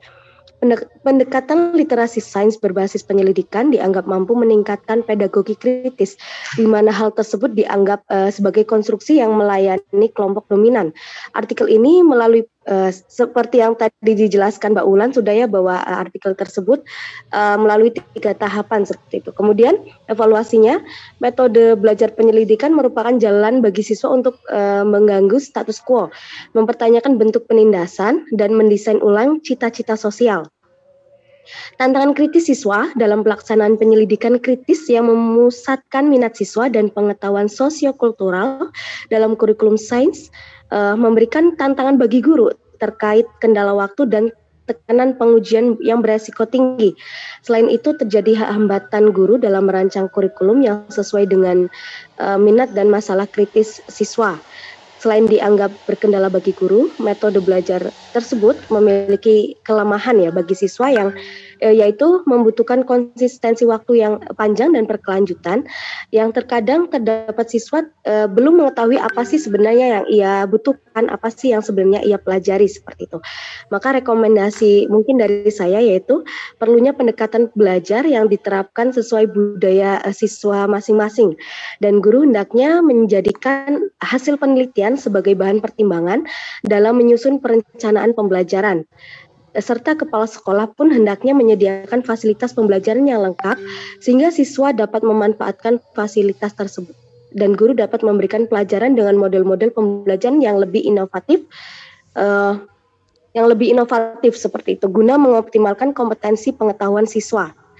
Pendekatan literasi sains berbasis penyelidikan dianggap mampu meningkatkan pedagogi kritis, di mana hal tersebut dianggap uh, sebagai konstruksi yang melayani kelompok dominan. Artikel ini melalui uh, seperti yang tadi dijelaskan Mbak Ulan sudah ya, bahwa uh, artikel tersebut uh, melalui tiga tahapan seperti itu. Kemudian evaluasinya, metode belajar penyelidikan merupakan jalan bagi siswa untuk uh, mengganggu status quo, mempertanyakan bentuk penindasan, dan mendesain ulang cita-cita sosial. Tantangan kritis siswa dalam pelaksanaan penyelidikan kritis yang memusatkan minat siswa dan pengetahuan sosiokultural dalam kurikulum sains uh, memberikan tantangan bagi guru terkait kendala waktu dan tekanan pengujian yang beresiko tinggi. Selain itu terjadi hambatan guru dalam merancang kurikulum yang sesuai dengan uh, minat dan masalah kritis siswa. Selain dianggap berkendala bagi guru, metode belajar tersebut memiliki kelemahan ya bagi siswa yang e, yaitu membutuhkan konsistensi waktu yang panjang dan berkelanjutan, yang terkadang terdapat siswa e, belum mengetahui apa sih sebenarnya yang ia butuhkan, apa sih yang sebenarnya ia pelajari seperti itu. Maka rekomendasi mungkin dari saya yaitu perlunya pendekatan belajar yang diterapkan sesuai budaya e, siswa masing-masing, dan guru hendaknya menjadikan hasil penelitian sebagai bahan pertimbangan dalam menyusun perencanaan pembelajaran. Serta kepala sekolah pun hendaknya menyediakan fasilitas pembelajaran yang lengkap sehingga siswa dapat memanfaatkan fasilitas tersebut. Dan guru dapat memberikan pelajaran dengan model-model pembelajaran yang lebih inovatif, uh, yang lebih inovatif seperti itu, guna mengoptimalkan kompetensi pengetahuan siswa.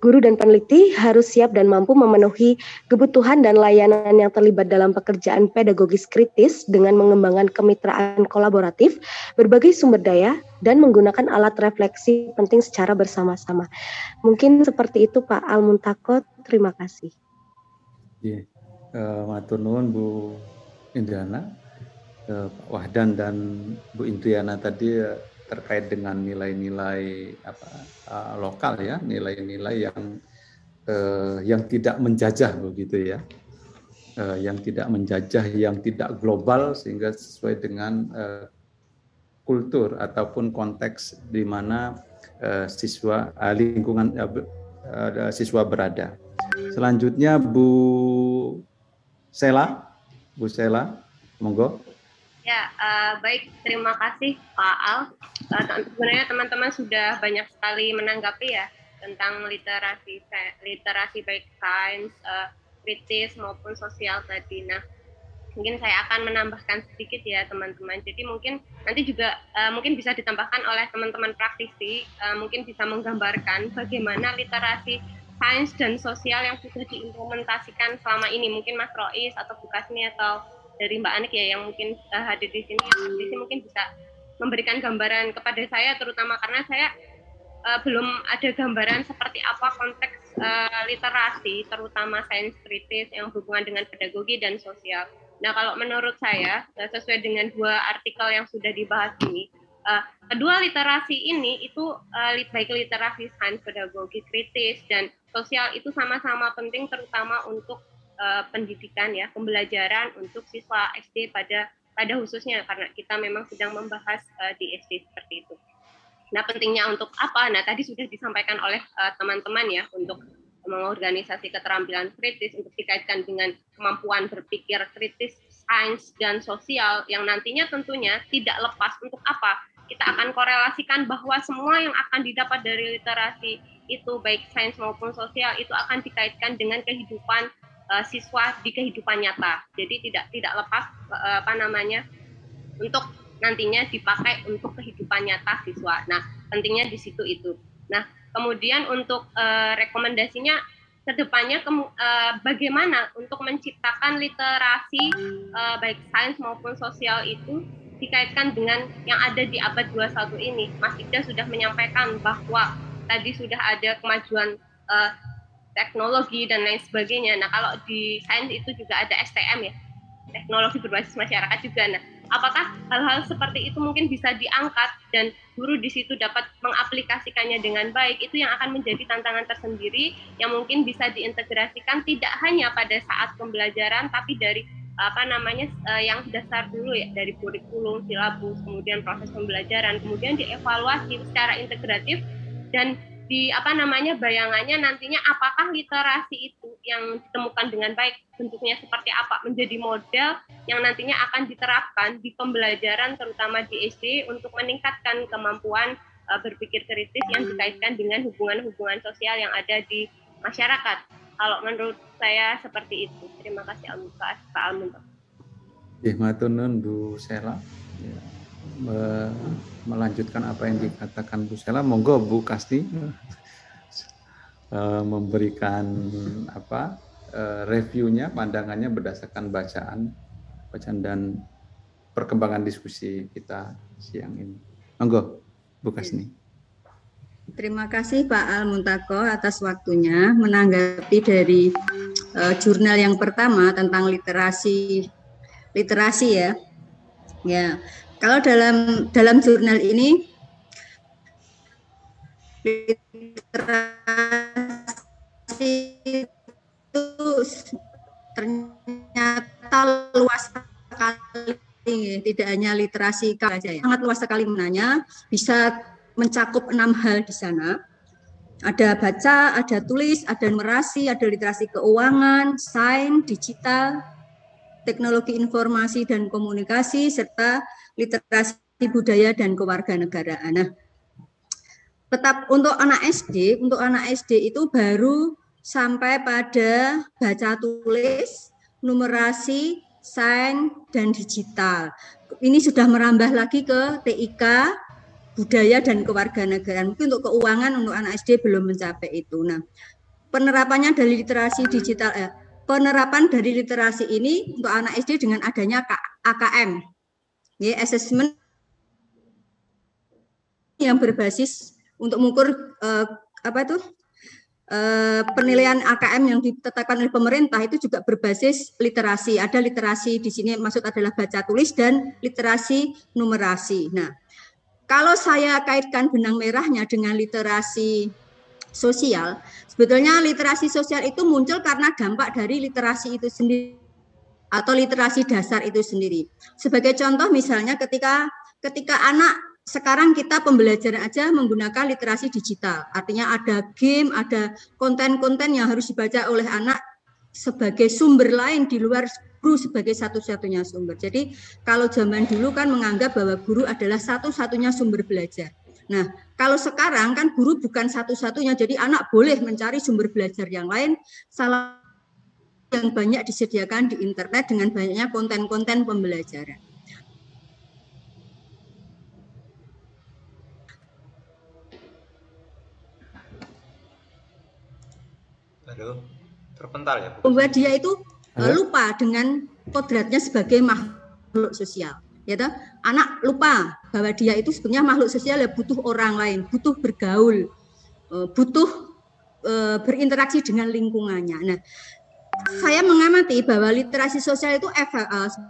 Guru dan peneliti harus siap dan mampu memenuhi kebutuhan dan layanan yang terlibat dalam pekerjaan pedagogis kritis dengan mengembangkan kemitraan kolaboratif, berbagai sumber daya, dan menggunakan alat refleksi penting secara bersama-sama. Mungkin seperti itu Pak Al-Muntaqo, terima kasih. Yeah. Uh, matur nuwun Bu Indriana, uh, Pak Wahdan dan Bu Indriana tadi uh, terkait dengan nilai-nilai apa uh, lokal ya, nilai-nilai yang uh, yang tidak menjajah begitu ya, uh, yang tidak menjajah, yang tidak global sehingga sesuai dengan uh, kultur ataupun konteks di mana uh, siswa uh, lingkungan uh, uh, siswa berada. Selanjutnya Bu Sela, Bu Sela, monggo. Ya, uh, baik. Terima kasih Pak Al. Uh, sebenarnya teman-teman sudah banyak sekali menanggapi ya tentang literasi, literasi baik sains, uh, kritis maupun sosial tadi. Nah, mungkin saya akan menambahkan sedikit ya teman-teman. Jadi mungkin nanti juga uh, mungkin bisa ditambahkan oleh teman-teman praktisi, uh, mungkin bisa menggambarkan bagaimana literasi sains dan sosial yang sudah diimplementasikan selama ini. Mungkin Mas Rois atau Bu Kasmi atau dari Mbak Anik ya yang mungkin uh, hadir di sini, di sini mungkin bisa memberikan gambaran kepada saya, terutama karena saya uh, belum ada gambaran seperti apa konteks uh, literasi, terutama sains kritis yang berhubungan dengan pedagogi dan sosial. Nah, kalau menurut saya, uh, sesuai dengan dua artikel yang sudah dibahas ini, uh, kedua literasi ini itu uh, baik literasi sains, pedagogi kritis dan sosial itu sama-sama penting, terutama untuk Uh, pendidikan ya, pembelajaran untuk siswa S D pada pada khususnya karena kita memang sedang membahas uh, di S D seperti itu. Nah, pentingnya untuk apa? Nah, tadi sudah disampaikan oleh uh, teman-teman ya untuk mengorganisasi keterampilan kritis untuk dikaitkan dengan kemampuan berpikir kritis, sains dan sosial yang nantinya tentunya tidak lepas untuk apa? Kita akan korelasikan bahwa semua yang akan didapat dari literasi itu baik sains maupun sosial itu akan dikaitkan dengan kehidupan Uh, siswa di kehidupan nyata. Jadi tidak tidak lepas uh, apa namanya untuk nantinya dipakai untuk kehidupan nyata siswa. Nah, pentingnya di situ itu. Nah, kemudian untuk uh, rekomendasinya ke depannya uh, bagaimana untuk menciptakan literasi uh, baik sains maupun sosial itu dikaitkan dengan yang ada di abad dua puluh satu ini. Mas Ida sudah menyampaikan bahwa tadi sudah ada kemajuan uh, teknologi dan lain sebagainya. Nah, kalau di sains itu juga ada S T M ya, teknologi berbasis masyarakat juga. Nah, apakah hal-hal seperti itu mungkin bisa diangkat dan guru di situ dapat mengaplikasikannya dengan baik? Itu yang akan menjadi tantangan tersendiri yang mungkin bisa diintegrasikan tidak hanya pada saat pembelajaran, tapi dari apa namanya yang dasar dulu ya, dari kurikulum, silabus, kemudian proses pembelajaran, kemudian dievaluasi secara integratif dan di apa namanya bayangannya nantinya apakah literasi itu yang ditemukan dengan baik bentuknya seperti apa menjadi model yang nantinya akan diterapkan di pembelajaran terutama di S D untuk meningkatkan kemampuan uh, berpikir kritis yang dikaitkan dengan hubungan-hubungan sosial yang ada di masyarakat. Kalau menurut saya seperti itu. Terima kasih Pak Al-Muntaqo. Ya, matur nuwun Bu Sela. Ya. Melanjutkan apa yang dikatakan Bu Sela, monggo Bu Kasti memberikan apa reviewnya, pandangannya berdasarkan bacaan, bacaan dan perkembangan diskusi kita siang ini. Monggo Bu Kasti. Terima kasih Pak Al-Muntaqo atas waktunya menanggapi dari uh, jurnal yang pertama tentang literasi literasi ya. Ya. Kalau dalam dalam jurnal ini literasi itu ternyata luas sekali, tidak hanya literasi saja ya. Sangat luas sekali menanya, bisa mencakup enam hal di sana. Ada baca, ada tulis, ada numerasi, ada literasi keuangan, sains, digital, teknologi informasi dan komunikasi, serta literasi budaya dan kewarganegaraan. Nah, tetap untuk anak S D, untuk anak S D itu baru sampai pada baca tulis, numerasi, sains, dan digital. Ini sudah merambah lagi ke T I K, budaya dan kewarganegaraan. Mungkin untuk keuangan untuk anak S D belum mencapai itu. Nah, penerapannya dari literasi digital, eh, penerapan dari literasi ini untuk anak S D dengan adanya A K M, ya, assessment yang berbasis untuk mengukur eh, apa itu eh, penilaian A K M yang ditetapkan oleh pemerintah itu juga berbasis literasi. Ada literasi di sini maksud adalah baca tulis dan literasi numerasi. Nah, kalau saya kaitkan benang merahnya dengan literasi sosial, sebetulnya literasi sosial itu muncul karena dampak dari literasi itu sendiri atau literasi dasar itu sendiri. Sebagai contoh misalnya ketika ketika anak sekarang kita pembelajaran aja menggunakan literasi digital, artinya ada game, ada konten-konten yang harus dibaca oleh anak sebagai sumber lain di luar guru sebagai satu-satunya sumber. Jadi kalau zaman dulu kan menganggap bahwa guru adalah satu-satunya sumber belajar. Nah, kalau sekarang kan guru bukan satu-satunya, jadi anak boleh mencari sumber belajar yang lain, salah yang banyak disediakan di internet dengan banyaknya konten-konten pembelajaran. Aduh, terpental ya. Membuat dia itu Halo? lupa dengan kodratnya sebagai makhluk sosial. Ya toh? Anak lupa bahwa dia itu sebenarnya makhluk sosial, ya butuh orang lain, butuh bergaul, butuh e, berinteraksi dengan lingkungannya. Nah, saya mengamati bahwa literasi sosial itu efek,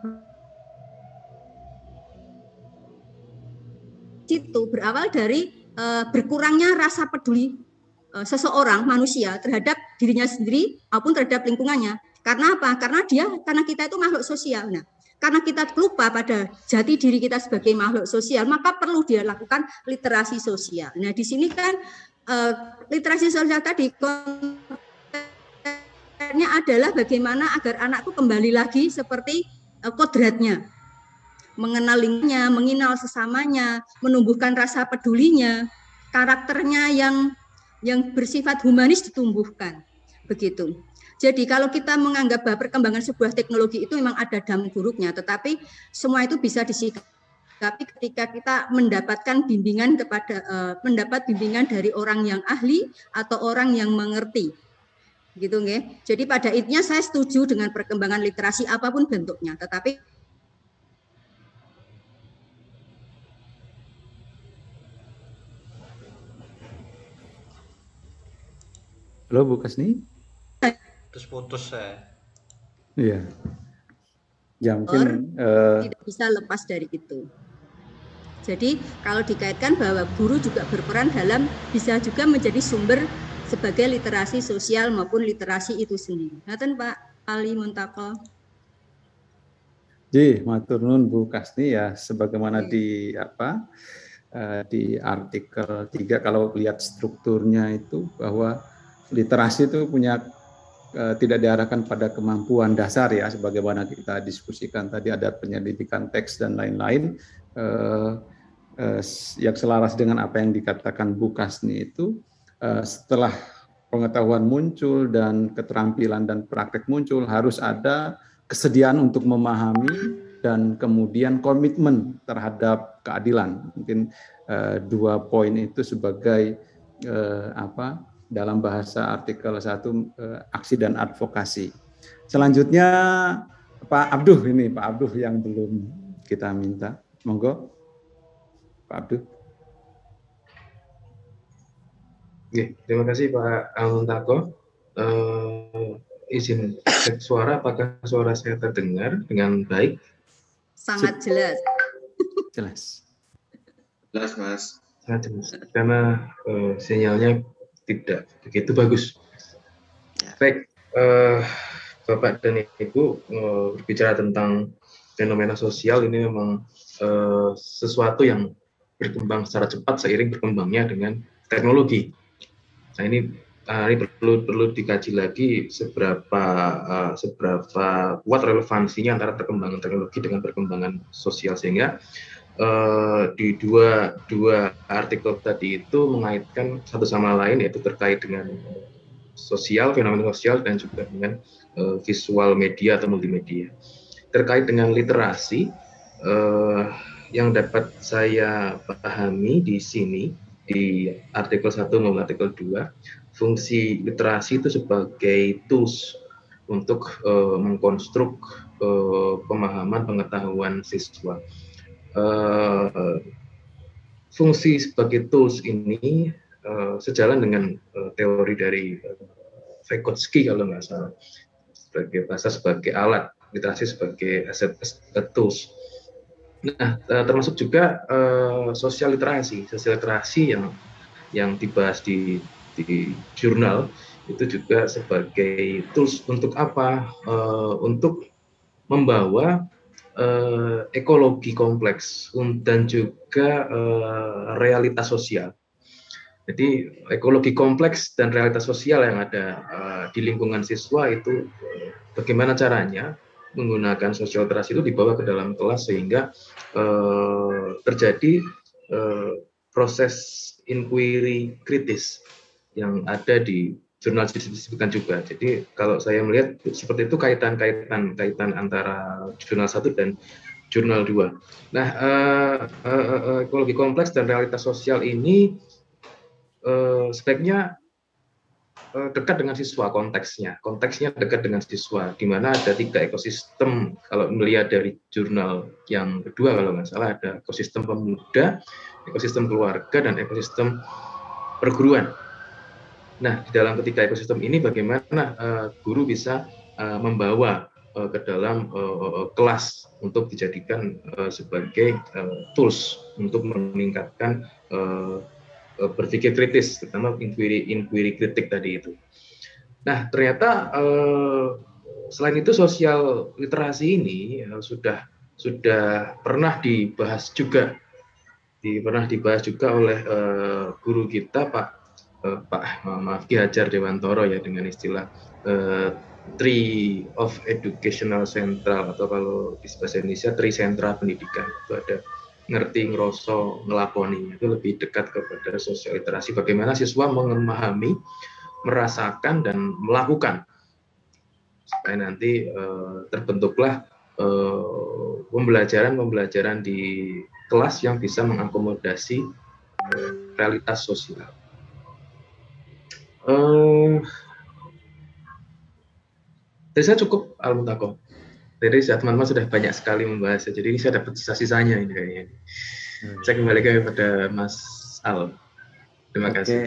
itu berawal dari e, berkurangnya rasa peduli e, seseorang manusia terhadap dirinya sendiri maupun terhadap lingkungannya. Karena apa? Karena dia, karena kita itu makhluk sosial. Nah, karena kita lupa pada jati diri kita sebagai makhluk sosial, maka perlu dia lakukan literasi sosial. Nah, di sini kan uh, literasi sosial tadi kontennya adalah bagaimana agar anakku kembali lagi seperti uh, kodratnya, mengenal lingkungannya, mengenal sesamanya, menumbuhkan rasa pedulinya, karakternya yang yang bersifat humanis ditumbuhkan, begitu. Jadi kalau kita menganggap bahwa perkembangan sebuah teknologi itu memang ada dampak buruknya, tetapi semua itu bisa disikapi ketika kita mendapatkan bimbingan kepada uh, mendapat bimbingan dari orang yang ahli atau orang yang mengerti, gitu nggih. Jadi pada intinya saya setuju dengan perkembangan literasi apapun bentuknya, tetapi Halo Bu Kasni. Terus putus saya. Iya. Ya mungkin uh, tidak bisa lepas dari itu. Jadi kalau dikaitkan bahwa guru juga berperan dalam bisa juga menjadi sumber sebagai literasi sosial maupun literasi itu sendiri. Ngaten Pak Ali Muntako. Ji, matur nuwun Bu Kasni ya, sebagaimana ya. di apa uh, di artikel tiga kalau lihat strukturnya itu bahwa literasi itu punya Uh, tidak diarahkan pada kemampuan dasar ya, sebagaimana kita diskusikan tadi ada penyelidikan teks dan lain-lain uh, uh, yang selaras dengan apa yang dikatakan Bu Kasni itu uh, setelah pengetahuan muncul dan keterampilan dan praktek muncul harus ada kesediaan untuk memahami dan kemudian komitmen terhadap keadilan. Mungkin uh, dua poin itu sebagai uh, apa dalam bahasa artikel satu aksi dan advokasi. Selanjutnya Pak Abduh ini, Pak Abduh yang belum kita minta. Monggo, Pak Abduh. Oke, terima kasih Pak Almuntako. Uh, izin cek suara, apakah suara saya terdengar dengan baik? Sangat jelas. Jelas. Jelas, Mas. Sangat jelas. Karena uh, sinyalnya tidak begitu bagus. Baik, uh, Bapak dan Ibu uh, berbicara tentang fenomena sosial ini memang uh, sesuatu yang berkembang secara cepat seiring berkembangnya dengan teknologi. Nah ini, uh, ini perlu perlu dikaji lagi seberapa uh, seberapa kuat relevansinya antara perkembangan teknologi dengan perkembangan sosial, sehingga Uh, di dua dua artikel tadi itu mengaitkan satu sama lain, yaitu terkait dengan uh, sosial, fenomena sosial, dan juga dengan uh, visual media atau multimedia. Terkait dengan literasi, uh, yang dapat saya pahami di sini, di artikel satu maupun artikel dua, fungsi literasi itu sebagai tools untuk uh, mengkonstruk uh, pemahaman pengetahuan siswa. Uh, fungsi sebagai tools ini uh, sejalan dengan uh, teori dari uh, Vygotsky kalau nggak salah, sebagai bahasa sebagai alat, literasi sebagai aset, aset tools. Nah, termasuk juga uh, sosial literasi, sosial literasi yang yang dibahas di di jurnal itu juga sebagai tools untuk apa? Uh, untuk membawa uh, ekologi kompleks dan juga uh, realitas sosial. Jadi ekologi kompleks dan realitas sosial yang ada uh, di lingkungan siswa itu uh, bagaimana caranya menggunakan sosial literasi itu dibawa ke dalam kelas sehingga uh, terjadi uh, proses inquiry kritis yang ada di jurnal disebutkan juga. Jadi kalau saya melihat seperti itu kaitan-kaitan kaitan antara jurnal satu dan jurnal dua. Nah, uh, uh, uh, ekologi kompleks dan realitas sosial ini uh, sebaiknya dekat dengan siswa konteksnya, konteksnya dekat dengan siswa, di mana ada tiga ekosistem. Kalau melihat dari jurnal yang kedua, kalau nggak salah ada ekosistem pemuda, ekosistem keluarga, dan ekosistem perguruan. Nah, di dalam ketiga ekosistem ini bagaimana uh, guru bisa uh, membawa uh, ke dalam uh, kelas untuk dijadikan uh, sebagai uh, tools untuk meningkatkan uh, berpikir kritis, terutama inquiry inquiry kritik tadi itu. Nah, ternyata eh, selain itu sosial literasi ini eh, sudah sudah pernah dibahas juga, di, pernah dibahas juga oleh eh, guru kita Pak eh, Pak maaf Ki Hajar Dewantoro ya, dengan istilah eh, Tree of Educational Central, atau kalau di bahasa Indonesia Tri Sentra Pendidikan. Itu ada ngerti, ngeroso, ngelakoni, itu lebih dekat kepada sosial literasi, bagaimana siswa memahami, merasakan, dan melakukan supaya nanti uh, terbentuklah pembelajaran-pembelajaran uh, di kelas yang bisa mengakomodasi uh, realitas sosial. Uh, jadi saya cukup Al-Muntaqo. Jadi teman-teman sudah banyak sekali membahas, jadi ini saya dapat sisa-sisanya ini kayaknya. Hmm. Saya kembali kepada Mas Al. Terima Oke. kasih.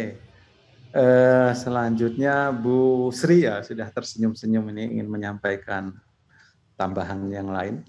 Uh, selanjutnya Bu Sri ya, sudah tersenyum-senyum ini ingin menyampaikan tambahan yang lain.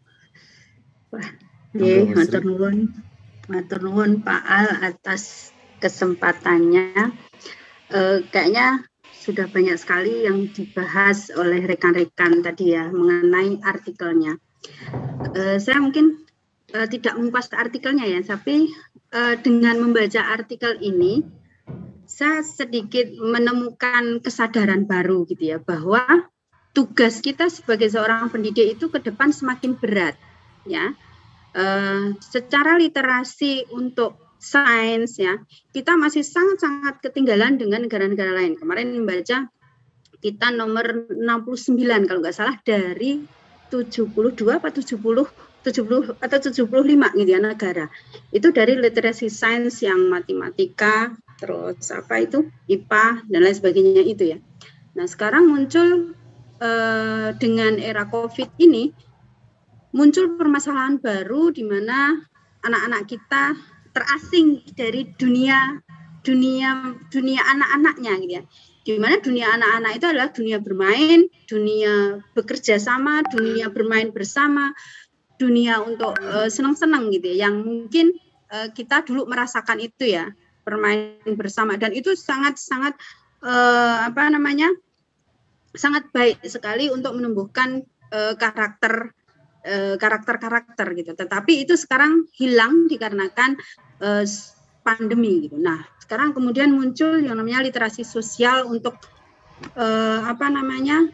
Wah, nggih, matur nuwun. Matur nuwun Pak Al atas kesempatannya. Uh, kayaknya sudah banyak sekali yang dibahas oleh rekan-rekan tadi ya mengenai artikelnya. Uh, saya mungkin uh, tidak mengupas ke artikelnya ya, tapi uh, dengan membaca artikel ini, saya sedikit menemukan kesadaran baru gitu ya, bahwa tugas kita sebagai seorang pendidik itu ke depan semakin berat ya. Uh, secara literasi untuk sains ya, kita masih sangat-sangat ketinggalan dengan negara-negara lain. Kemarin membaca kita nomor enam puluh sembilan kalau nggak salah dari tujuh puluh dua atau tujuh puluh, tujuh puluh atau tujuh puluh lima gitu ya negara. Itu dari literasi sains yang matematika, terus apa itu I P A dan lain sebagainya itu ya. Nah, sekarang muncul eh, dengan era COVID ini muncul permasalahan baru di mana anak-anak kita terasing dari dunia dunia dunia anak-anaknya gitu ya. Di mana dunia anak-anak itu adalah dunia bermain, dunia bekerja sama, dunia bermain bersama, dunia untuk uh, senang-senang gitu ya. Yang mungkin uh, kita dulu merasakan itu ya, bermain bersama, dan itu sangat-sangat uh, apa namanya? sangat baik sekali untuk menumbuhkan uh, karakter karakter-karakter gitu. Tetapi itu sekarang hilang dikarenakan uh, pandemi gitu. Nah, sekarang kemudian muncul yang namanya literasi sosial untuk uh, apa namanya?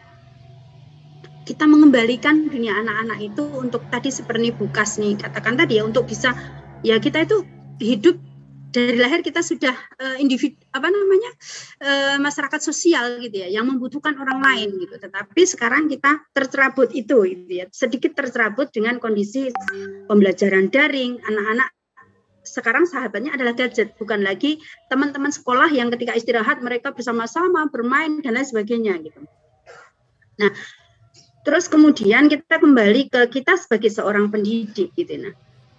kita mengembalikan dunia anak-anak itu untuk tadi seperti Bu Kasni katakan tadi ya, untuk bisa ya kita itu hidup dari lahir kita sudah uh, individu apa namanya uh, masyarakat sosial gitu ya, yang membutuhkan orang lain gitu. Tetapi sekarang kita tercerabut itu, gitu ya, sedikit tercerabut dengan kondisi pembelajaran daring. Anak-anak sekarang sahabatnya adalah gadget, bukan lagi teman-teman sekolah yang ketika istirahat mereka bersama-sama bermain dan lain sebagainya gitu. Nah, terus kemudian kita kembali ke kita sebagai seorang pendidik gitu. Nah,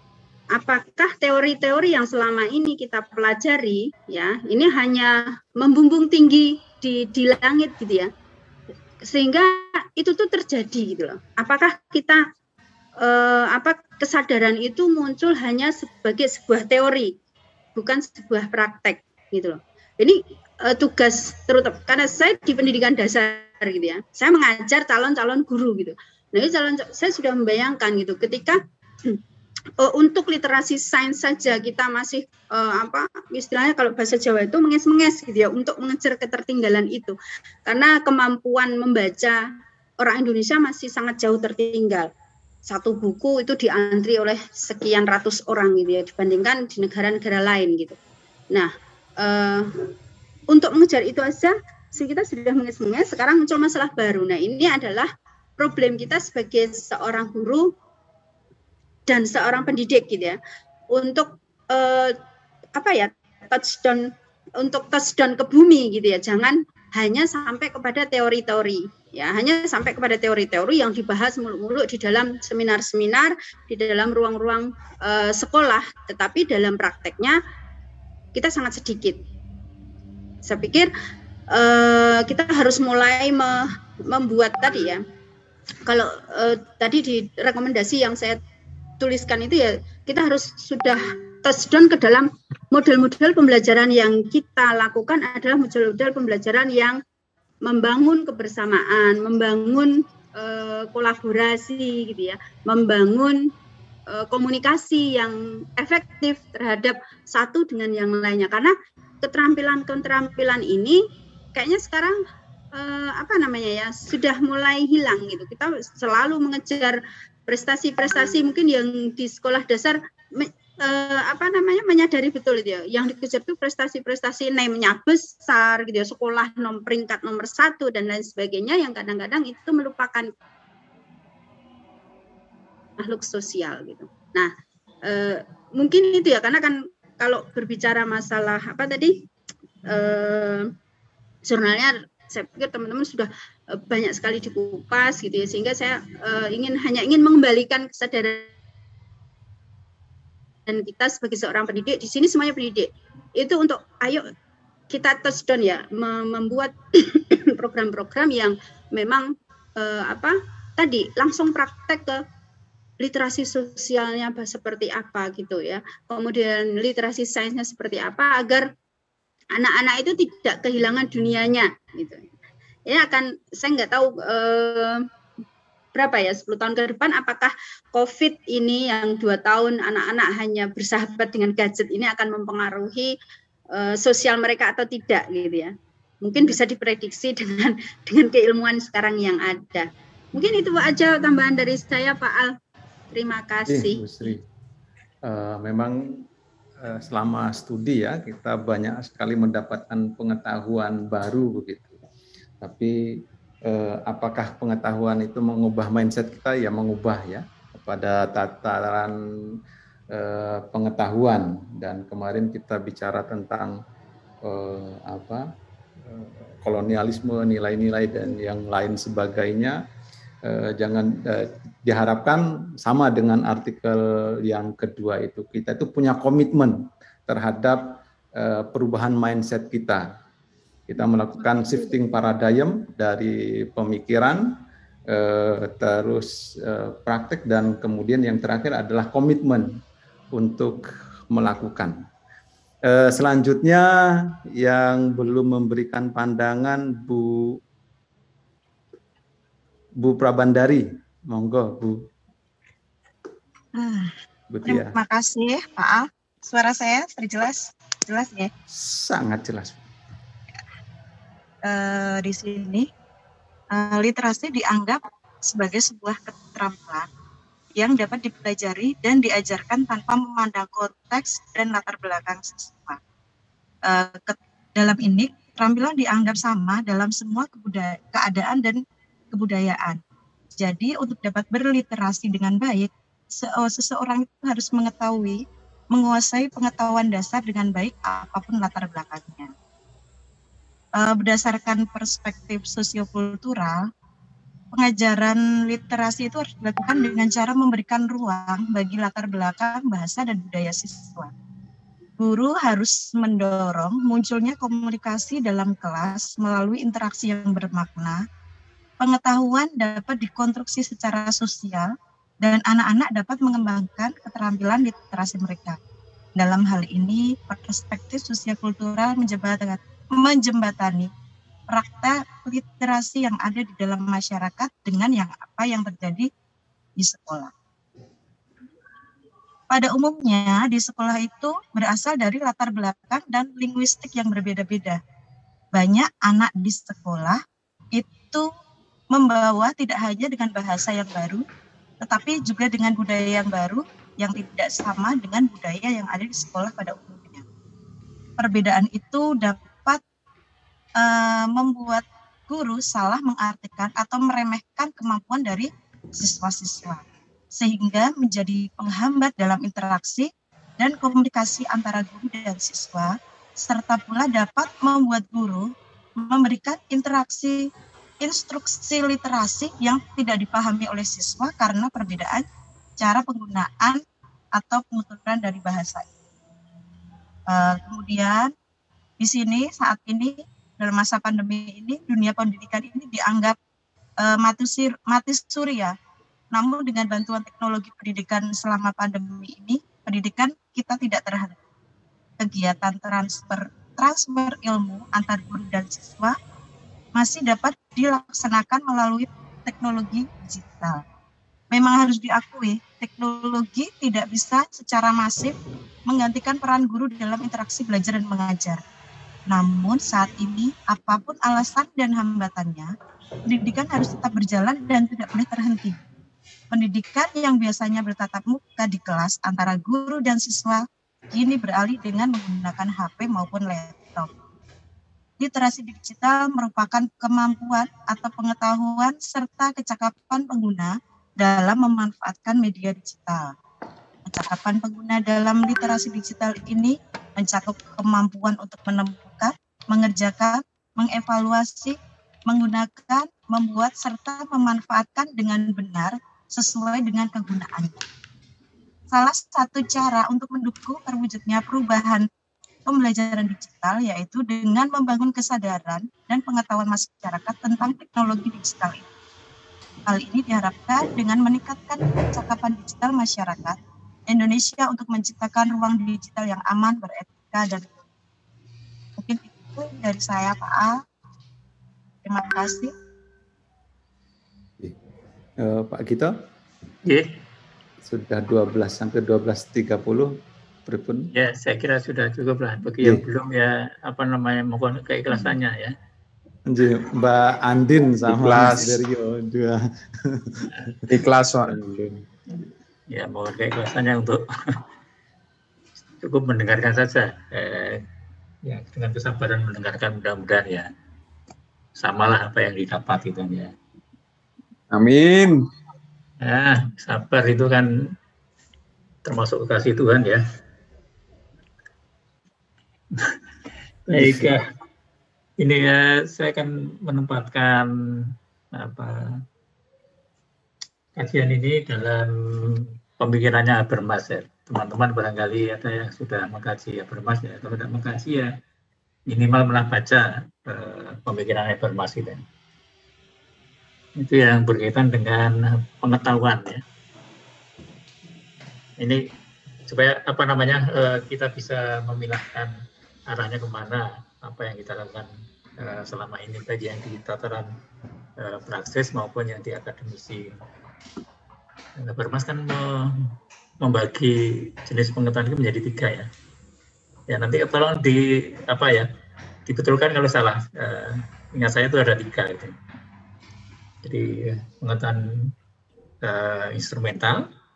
apakah teori-teori yang selama ini kita pelajari ya ini hanya membumbung tinggi di di langit gitu ya, sehingga itu tuh terjadi gitu loh. Apakah kita eh, apa kesadaran itu muncul hanya sebagai sebuah teori, bukan sebuah praktek gitu loh. Ini eh, tugas terutama karena saya di pendidikan dasar gitu ya, saya mengajar calon-calon guru gitu. Nah, ini calon saya sudah membayangkan gitu ketika Uh, untuk literasi sains saja kita masih uh, apa istilahnya kalau bahasa Jawa itu menges-menges gitu ya untuk mengejar ketertinggalan itu, karena kemampuan membaca orang Indonesia masih sangat jauh tertinggal. Satu buku itu diantri oleh sekian ratus orang gitu ya dibandingkan di negara-negara lain gitu. Nah, uh, untuk mengejar itu aja kita sudah menges-menges, sekarang muncul masalah baru. Nah, ini adalah problem kita sebagai seorang guru dan seorang pendidik gitu ya, untuk uh, apa ya touchdown untuk touchdown ke bumi gitu ya, jangan hanya sampai kepada teori-teori ya, hanya sampai kepada teori-teori yang dibahas muluk-muluk di dalam seminar-seminar, di dalam ruang-ruang uh, sekolah, tetapi dalam prakteknya kita sangat sedikit. Saya pikir uh, kita harus mulai me membuat tadi ya, kalau uh, tadi di rekomendasi yang saya tuliskan itu ya, kita harus sudah touchdown ke dalam model-model pembelajaran yang kita lakukan adalah model-model pembelajaran yang membangun kebersamaan, membangun uh, kolaborasi gitu ya, membangun uh, komunikasi yang efektif terhadap satu dengan yang lainnya, karena keterampilan-keterampilan ini kayaknya sekarang uh, apa namanya ya sudah mulai hilang gitu. Kita selalu mengejar prestasi-prestasi mungkin yang di sekolah dasar me, eh, apa namanya menyadari betul itu ya, yang dikejar itu prestasi-prestasi name-nya besar gitu ya, sekolah nom peringkat nomor satu dan lain sebagainya, yang kadang-kadang itu melupakan makhluk sosial gitu. Nah, eh, mungkin itu ya, karena kan kalau berbicara masalah apa tadi eh, jurnalnya, saya pikir teman-teman sudah banyak sekali dikupas gitu ya, sehingga saya uh, ingin hanya ingin mengembalikan kesadaran kita sebagai seorang pendidik. Di sini semuanya pendidik itu untuk ayo kita touchdown ya, membuat program-program yang memang uh, apa tadi langsung praktek ke literasi sosialnya seperti apa gitu ya, kemudian literasi sainsnya seperti apa, agar anak-anak itu tidak kehilangan dunianya gitu. Ini akan, saya nggak tahu eh, berapa ya, sepuluh tahun ke depan, apakah COVID ini yang dua tahun anak-anak hanya bersahabat dengan gadget ini akan mempengaruhi eh, sosial mereka atau tidak gitu ya. Mungkin bisa diprediksi dengan dengan keilmuan sekarang yang ada. Mungkin itu aja tambahan dari saya, Pak Al. Terima kasih. Bu Sri, uh, memang uh, selama studi ya kita banyak sekali mendapatkan pengetahuan baru begitu. Tapi eh, apakah pengetahuan itu mengubah mindset kita? Ya mengubah ya pada tataran eh, pengetahuan. Dan kemarin kita bicara tentang eh, apa eh, kolonialisme, nilai-nilai dan yang lain sebagainya. Eh, jangan eh, diharapkan sama dengan artikel yang kedua itu, kita itu punya komitmen terhadap eh, perubahan mindset kita. Kita melakukan shifting paradigm dari pemikiran, eh, terus eh, praktek, dan kemudian yang terakhir adalah komitmen untuk melakukan. Eh, selanjutnya yang belum memberikan pandangan Bu Bu Prabandari, monggo Bu. Hmm, Bu Tia. Terima kasih Pak Al. Suara saya sudah jelas, jelas ya? Sangat jelas. Uh, di sini uh, literasi dianggap sebagai sebuah keterampilan yang dapat dipelajari dan diajarkan tanpa memandang konteks dan latar belakang siswa. Uh, ke, dalam ini, keterampilan dianggap sama dalam semua keadaan dan kebudayaan. Jadi, untuk dapat berliterasi dengan baik, se seseorang itu harus mengetahui, menguasai pengetahuan dasar dengan baik apapun latar belakangnya. Uh, berdasarkan perspektif sosiokultural, pengajaran literasi itu harus dilakukan dengan cara memberikan ruang bagi latar belakang, bahasa, dan budaya siswa. Guru harus mendorong munculnya komunikasi dalam kelas melalui interaksi yang bermakna. Pengetahuan dapat dikonstruksi secara sosial, dan anak-anak dapat mengembangkan keterampilan literasi mereka. Dalam hal ini, perspektif sosiokultural menjembatani, menjembatani praktek literasi yang ada di dalam masyarakat dengan yang apa yang terjadi di sekolah. Pada umumnya, di sekolah itu berasal dari latar belakang dan linguistik yang berbeda-beda. Banyak anak di sekolah itu membawa tidak hanya dengan bahasa yang baru, tetapi juga dengan budaya yang baru yang tidak sama dengan budaya yang ada di sekolah pada umumnya. Perbedaan itu dapat uh, membuat guru salah mengartikan atau meremehkan kemampuan dari siswa-siswa, sehingga menjadi penghambat dalam interaksi dan komunikasi antara guru dan siswa, serta pula dapat membuat guru memberikan interaksi instruksi literasi yang tidak dipahami oleh siswa karena perbedaan cara penggunaan atau penuturan dari bahasa. Uh, kemudian di sini saat ini dalam masa pandemi ini dunia pendidikan ini dianggap uh, mati, mati suri ya. Namun dengan bantuan teknologi pendidikan selama pandemi ini, pendidikan kita tidak terhenti. Kegiatan transfer transfer ilmu antar guru dan siswa masih dapat dilaksanakan melalui teknologi digital. Memang harus diakui, teknologi tidak bisa secara masif menggantikan peran guru dalam interaksi belajar dan mengajar. Namun saat ini, apapun alasan dan hambatannya, pendidikan harus tetap berjalan dan tidak boleh terhenti. Pendidikan yang biasanya bertatap muka di kelas antara guru dan siswa kini beralih dengan menggunakan H P maupun laptop. Literasi digital merupakan kemampuan atau pengetahuan serta kecakapan pengguna dalam memanfaatkan media digital. Kecakapan pengguna dalam literasi digital ini mencakup kemampuan untuk menemukan, mengerjakan, mengevaluasi, menggunakan, membuat, serta memanfaatkan dengan benar sesuai dengan kegunaannya. Salah satu cara untuk mendukung terwujudnya perubahan pembelajaran digital yaitu dengan membangun kesadaran dan pengetahuan masyarakat tentang teknologi digital ini. Hal ini diharapkan dengan meningkatkan kecakapan digital masyarakat Indonesia untuk menciptakan ruang digital yang aman, beretika, dan mungkin itu dari saya, Pak Al. Terima kasih. Uh, Pak Gito? Yeah. Sudah dua belas sampai dua belas tiga puluh, pripun? Ya, saya kira sudah cukup lah. Bagi yeah. yang belum ya, apa namanya, mohon keikhlasannya ya. Mbak Andin sama Mas Deryo dua. Ikhlas, Pak. Ya, mohon keikhlasannya untuk cukup mendengarkan saja. Eh, ya, dengan kesabaran mendengarkan, mudah-mudahan ya samalah apa yang didapat itu ya. Amin. Nah, sabar itu kan termasuk kasih Tuhan ya. Baik, ya. Ini ya saya akan menempatkan apa kajian ini dalam pemikirannya Habermas ya. Teman-teman barangkali ada yang sudah mengkaji Habermas ya, atau tidak mengkaji ya minimal pernah baca eh, pemikiran Habermas itu. Itu yang berkaitan dengan pengetahuan ya. Ini supaya apa namanya eh, kita bisa memilahkan arahnya kemana apa yang kita lakukan eh, selama ini baik yang di tataran eh, praksis maupun yang di akademisi. Habermas kan membagi jenis pengetahuan itu menjadi tiga ya. Ya nanti tolong di apa ya dibetulkan kalau salah. Eh, ingat saya itu ada tiga itu. Jadi pengetahuan uh, instrumental,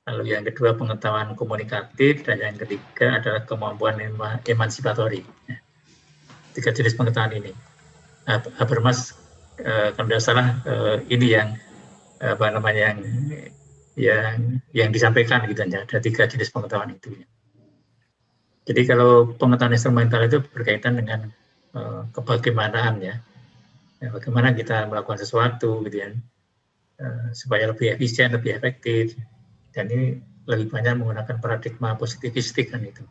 Lalu yang kedua pengetahuan komunikatif, dan yang ketiga adalah kemampuan emansipatori. Tiga jenis pengetahuan ini. Habermas, eh, kalau tidak salah, eh, ini yang apa namanya yang yang yang disampaikan gitu ya. Ada tiga jenis pengetahuan itu. Jadi kalau pengetahuan instrumental itu berkaitan dengan eh, kebagaimanaan ya. ya, bagaimana kita melakukan sesuatu gitu ya, eh, supaya lebih efisien, lebih efektif. Dan ini lebih banyak menggunakan paradigma positivistik kan itu.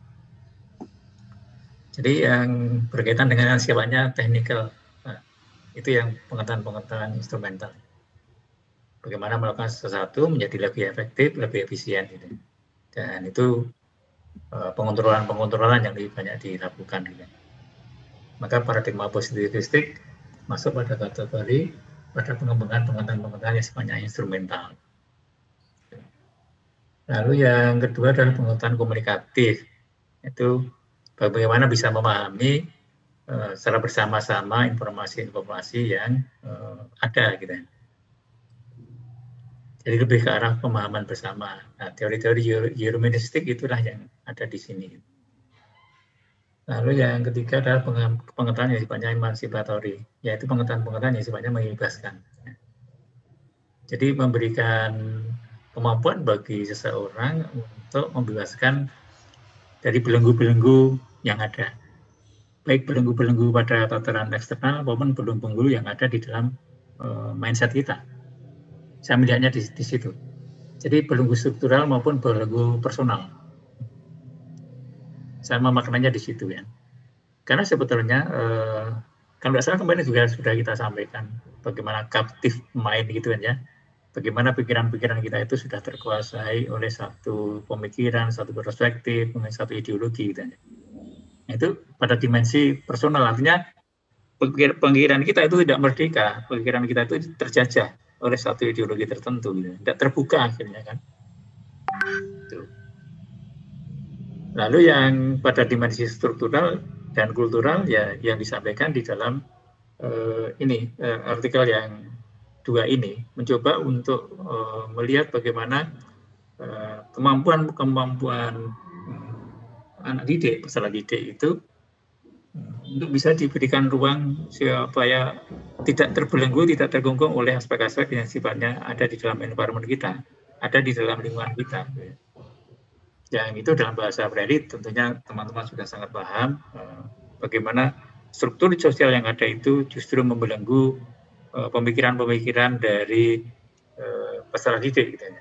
Jadi yang berkaitan dengan yang sifatnya teknikal, nah, itu yang pengetahuan-pengetahuan instrumental. Bagaimana melakukan sesuatu menjadi lebih efektif, lebih efisien gitu. Dan itu pengontrolan-pengontrolan yang lebih banyak dilakukan gitu. Maka paradigma positivistik masuk pada kategori pada pengembangan pengetahuan-pengetahuan yang sifatnya instrumental. Lalu yang kedua adalah pengetahuan komunikatif, itu bagaimana bisa memahami uh, secara bersama-sama informasi-informasi yang uh, ada gitu. Jadi lebih ke arah pemahaman bersama. Nah, teori-teori eurumenistik itulah yang ada di sini. Lalu yang ketiga adalah pengetahuan yang sifatnya emansipatori, yaitu pengetahuan-pengetahuan yang sifatnya membebaskan. Jadi memberikan kemampuan bagi seseorang untuk membebaskan dari belenggu-belenggu yang ada. Baik belenggu-belenggu pada tataran eksternal maupun belenggu-belenggu yang ada di dalam uh, mindset kita. Saya melihatnya di, di situ. Jadi belenggu struktural maupun belenggu personal. Saya memaknanya di situ ya. Karena sebetulnya uh, kalau tidak salah kemarin juga sudah kita sampaikan bagaimana captive mind gitu kan ya. Bagaimana pikiran-pikiran kita itu sudah terkuasai oleh satu pemikiran, satu perspektif, satu ideologi gitu. Nah, itu pada dimensi personal, artinya pikiran kita itu tidak merdeka, pikiran kita itu terjajah oleh satu ideologi tertentu, gitu. Tidak terbuka akhirnya kan. Itu. Lalu yang pada dimensi struktural dan kultural ya yang disampaikan di dalam uh, ini uh, artikel yang dua ini mencoba untuk uh, melihat bagaimana kemampuan-kemampuan uh, anak didik, peserta didik itu uh, untuk bisa diberikan ruang supaya tidak terbelenggu, tidak tergunggung oleh aspek-aspek yang sifatnya ada di dalam environment kita, ada di dalam lingkungan kita. Yang itu dalam bahasa Brady tentunya teman-teman sudah sangat paham uh, bagaimana struktur sosial yang ada itu justru membelenggu pemikiran-pemikiran dari uh, peserta didik gitu ya.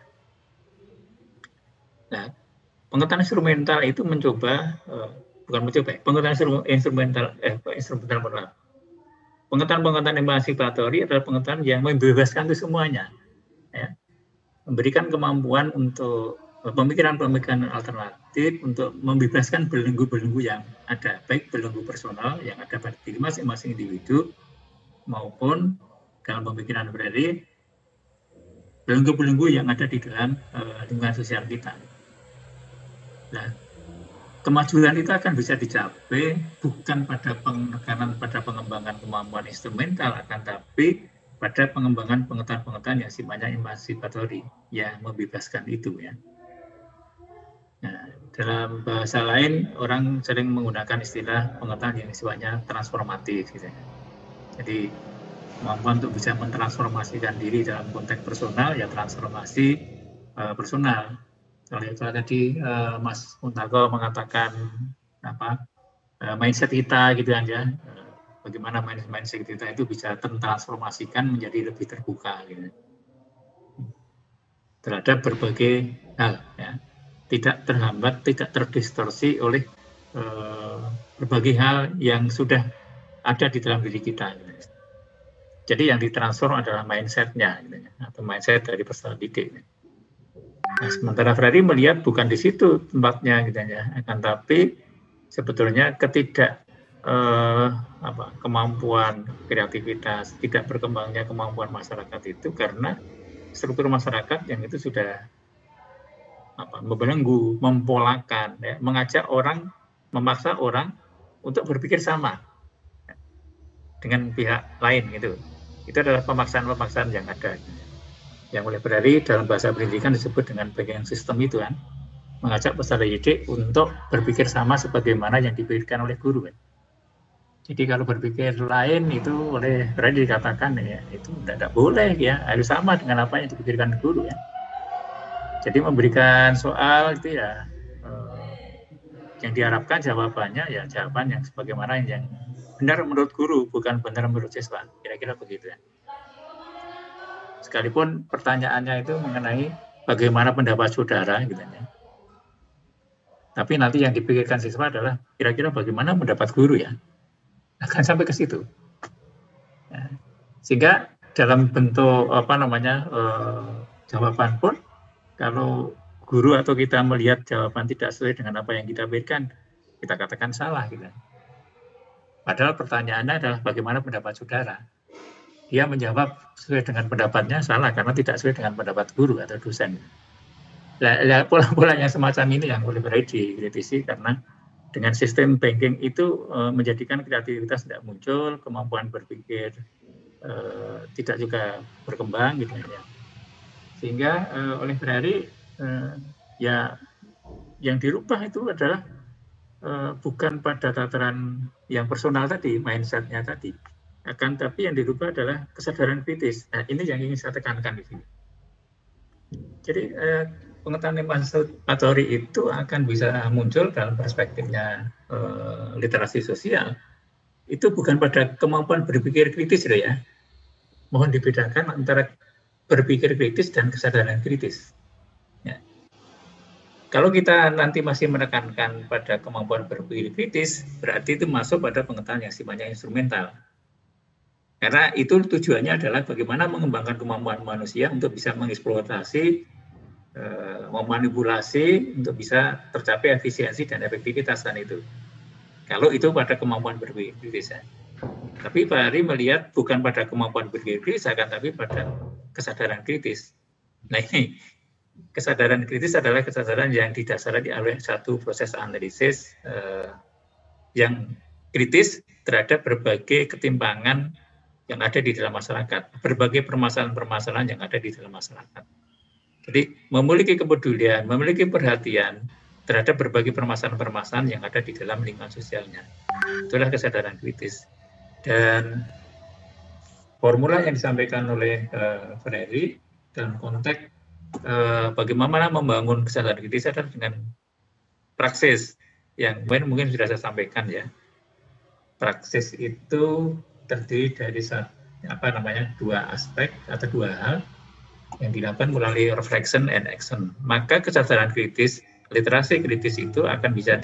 Nah, pengetahuan instrumental itu mencoba uh, bukan mencoba, pengetahuan instrumental eh instrumental benar. Pengetahuan-pengetahuan emansipatori adalah pengetahuan yang membebaskan itu semuanya. Ya. Memberikan kemampuan untuk pemikiran-pemikiran alternatif untuk membebaskan belenggu-belenggu yang ada, baik belenggu personal yang ada pada diri masing-masing individu maupun dalam pemikiran berarti belenggu-belenggu yang ada di dalam uh, lingkungan sosial kita. Nah, kemajuan itu akan bisa dicapai bukan pada penekanan pada pengembangan kemampuan instrumental, akan tapi pada pengembangan pengetahuan-pengetahuan yang sifatnya emansipatori, yang membebaskan itu ya. Nah, dalam bahasa lain orang sering menggunakan istilah pengetahuan yang sifatnya transformatif gitu ya. Jadi kemampuan untuk bisa mentransformasikan diri dalam konteks personal, ya transformasi uh, personal. Kalau tadi uh, Mas Muntako mengatakan apa uh, mindset kita gitu kan ya, uh, bagaimana mindset kita itu bisa tertransformasikan menjadi lebih terbuka gitu terhadap berbagai hal, ya. Tidak terhambat, tidak terdistorsi oleh uh, berbagai hal yang sudah ada di dalam diri kita. Gitu. Jadi yang ditransform adalah mindset-nya, gitu, atau mindset dari peserta didik. Nah, sementara Ferrari melihat bukan di situ tempatnya, gitu ya, akan tapi sebetulnya ketidak eh, apa, kemampuan kreativitas, tidak berkembangnya kemampuan masyarakat itu karena struktur masyarakat yang itu sudah apa, membelenggu, mempolakan, ya, mengajak orang, memaksa orang untuk berpikir sama dengan pihak lain gitu. Itu adalah pemaksaan-pemaksaan yang ada. Yang oleh berarti dalam bahasa pendidikan disebut dengan bagian sistem itu kan, mengajak peserta didik untuk berpikir sama sebagaimana yang dipikirkan oleh guru kan. Jadi kalau berpikir lain itu oleh berarti dikatakan ya itu tidak boleh ya, harus sama dengan apa yang dipikirkan guru ya. Jadi memberikan soal itu ya eh, yang diharapkan jawabannya ya jawaban yang sebagaimana yang benar menurut guru, bukan benar menurut siswa. Kira-kira begitu ya. Sekalipun pertanyaannya itu mengenai bagaimana pendapat saudara gitu ya. Tapi nanti yang dipikirkan siswa adalah kira-kira bagaimana pendapat guru ya. Akan sampai ke situ. Ya. Sehingga dalam bentuk apa namanya eh, jawaban pun kalau guru atau kita melihat jawaban tidak sesuai dengan apa yang kita berikan, kita katakan salah gitu. Padahal pertanyaannya adalah bagaimana pendapat saudara. Dia menjawab sesuai dengan pendapatnya salah karena tidak sesuai dengan pendapat guru atau dosen. Nah, pola-pola yang semacam ini yang boleh berarti dikritisi karena dengan sistem banking itu e, menjadikan kreativitas tidak muncul, kemampuan berpikir e, tidak juga berkembang gitu ya. Sehingga e, oleh berarti e, ya yang dirubah itu adalah e, bukan pada tataran yang personal tadi, mindsetnya tadi, akan tapi yang dirubah adalah kesadaran kritis. Nah, ini yang ingin saya tekankan di sini. Jadi e, pengetahuan emansipatory itu akan bisa muncul dalam perspektifnya e, literasi sosial. Itu bukan pada kemampuan berpikir kritis ya. Mohon dibedakan antara berpikir kritis dan kesadaran kritis. Ya. Kalau kita nanti masih menekankan pada kemampuan berpikir kritis, berarti itu masuk pada pengetahuan yang sifatnya instrumental. Karena itu tujuannya adalah bagaimana mengembangkan kemampuan manusia untuk bisa mengeksploitasi, memanipulasi untuk bisa tercapai efisiensi dan efektivitas kan itu. Kalau itu pada kemampuan berpikir kritis. Ya. Tapi Pak Hari melihat bukan pada kemampuan berpikir kritis, akan tapi pada kesadaran kritis. Nah ini, kesadaran kritis adalah kesadaran yang didasari oleh satu proses analisis eh, yang kritis terhadap berbagai ketimpangan yang ada di dalam masyarakat, berbagai permasalahan-permasalahan yang ada di dalam masyarakat. Jadi memiliki kepedulian, memiliki perhatian terhadap berbagai permasalahan-permasalahan yang ada di dalam lingkungan sosialnya. Itulah kesadaran kritis. Dan formula yang disampaikan oleh uh, Ferry dalam konteks uh, bagaimana membangun kesadaran kritis adalah dengan praksis yang mungkin sudah saya sampaikan ya. Praksis itu terdiri dari apa namanya dua aspek atau dua hal yang dilakukan melalui reflection and action. Maka kesadaran kritis, literasi kritis itu akan bisa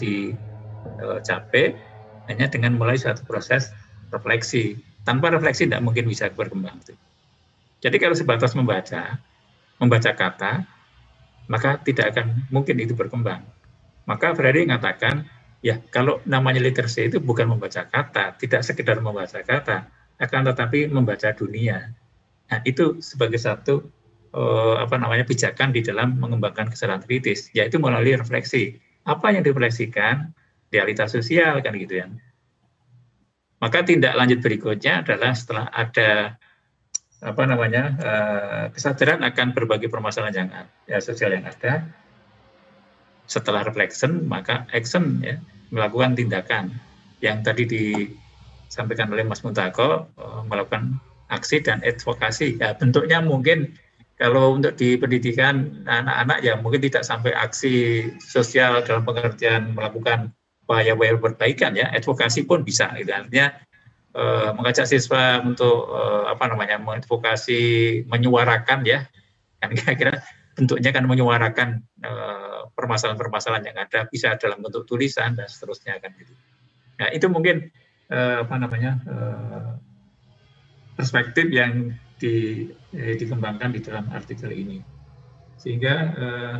dicapai hanya dengan mulai suatu proses refleksi. Tanpa refleksi tidak mungkin bisa berkembang. Jadi kalau sebatas membaca, membaca kata, maka tidak akan mungkin itu berkembang. Maka Ferry mengatakan, ya kalau namanya literasi itu bukan membaca kata, tidak sekedar membaca kata, akan tetapi membaca dunia. Nah itu sebagai satu eh, apa namanya pijakan di dalam mengembangkan kesadaran kritis, yaitu melalui refleksi. Apa yang direfleksikan? Realitas sosial kan gitu ya. Maka tindak lanjut berikutnya adalah setelah ada apa namanya uh, kesadaran akan berbagai permasalahan yang ya, sosial yang ada, setelah reflection maka action ya, melakukan tindakan yang tadi disampaikan oleh Mas Muntako, uh, melakukan aksi dan advokasi. Ya, bentuknya mungkin kalau untuk di pendidikan anak-anak ya mungkin tidak sampai aksi sosial dalam pengertian melakukan upaya-upaya perbaikan ya, advokasi pun bisa gitu. Artinya eh, mengajak siswa untuk eh, apa namanya mengadvokasi, menyuarakan ya, kan kira-kira bentuknya kan menyuarakan permasalahan-permasalahan eh, yang ada, bisa dalam bentuk tulisan dan seterusnya kan gitu. Nah itu mungkin eh, apa namanya eh, perspektif yang di, eh, dikembangkan di dalam artikel ini, sehingga eh,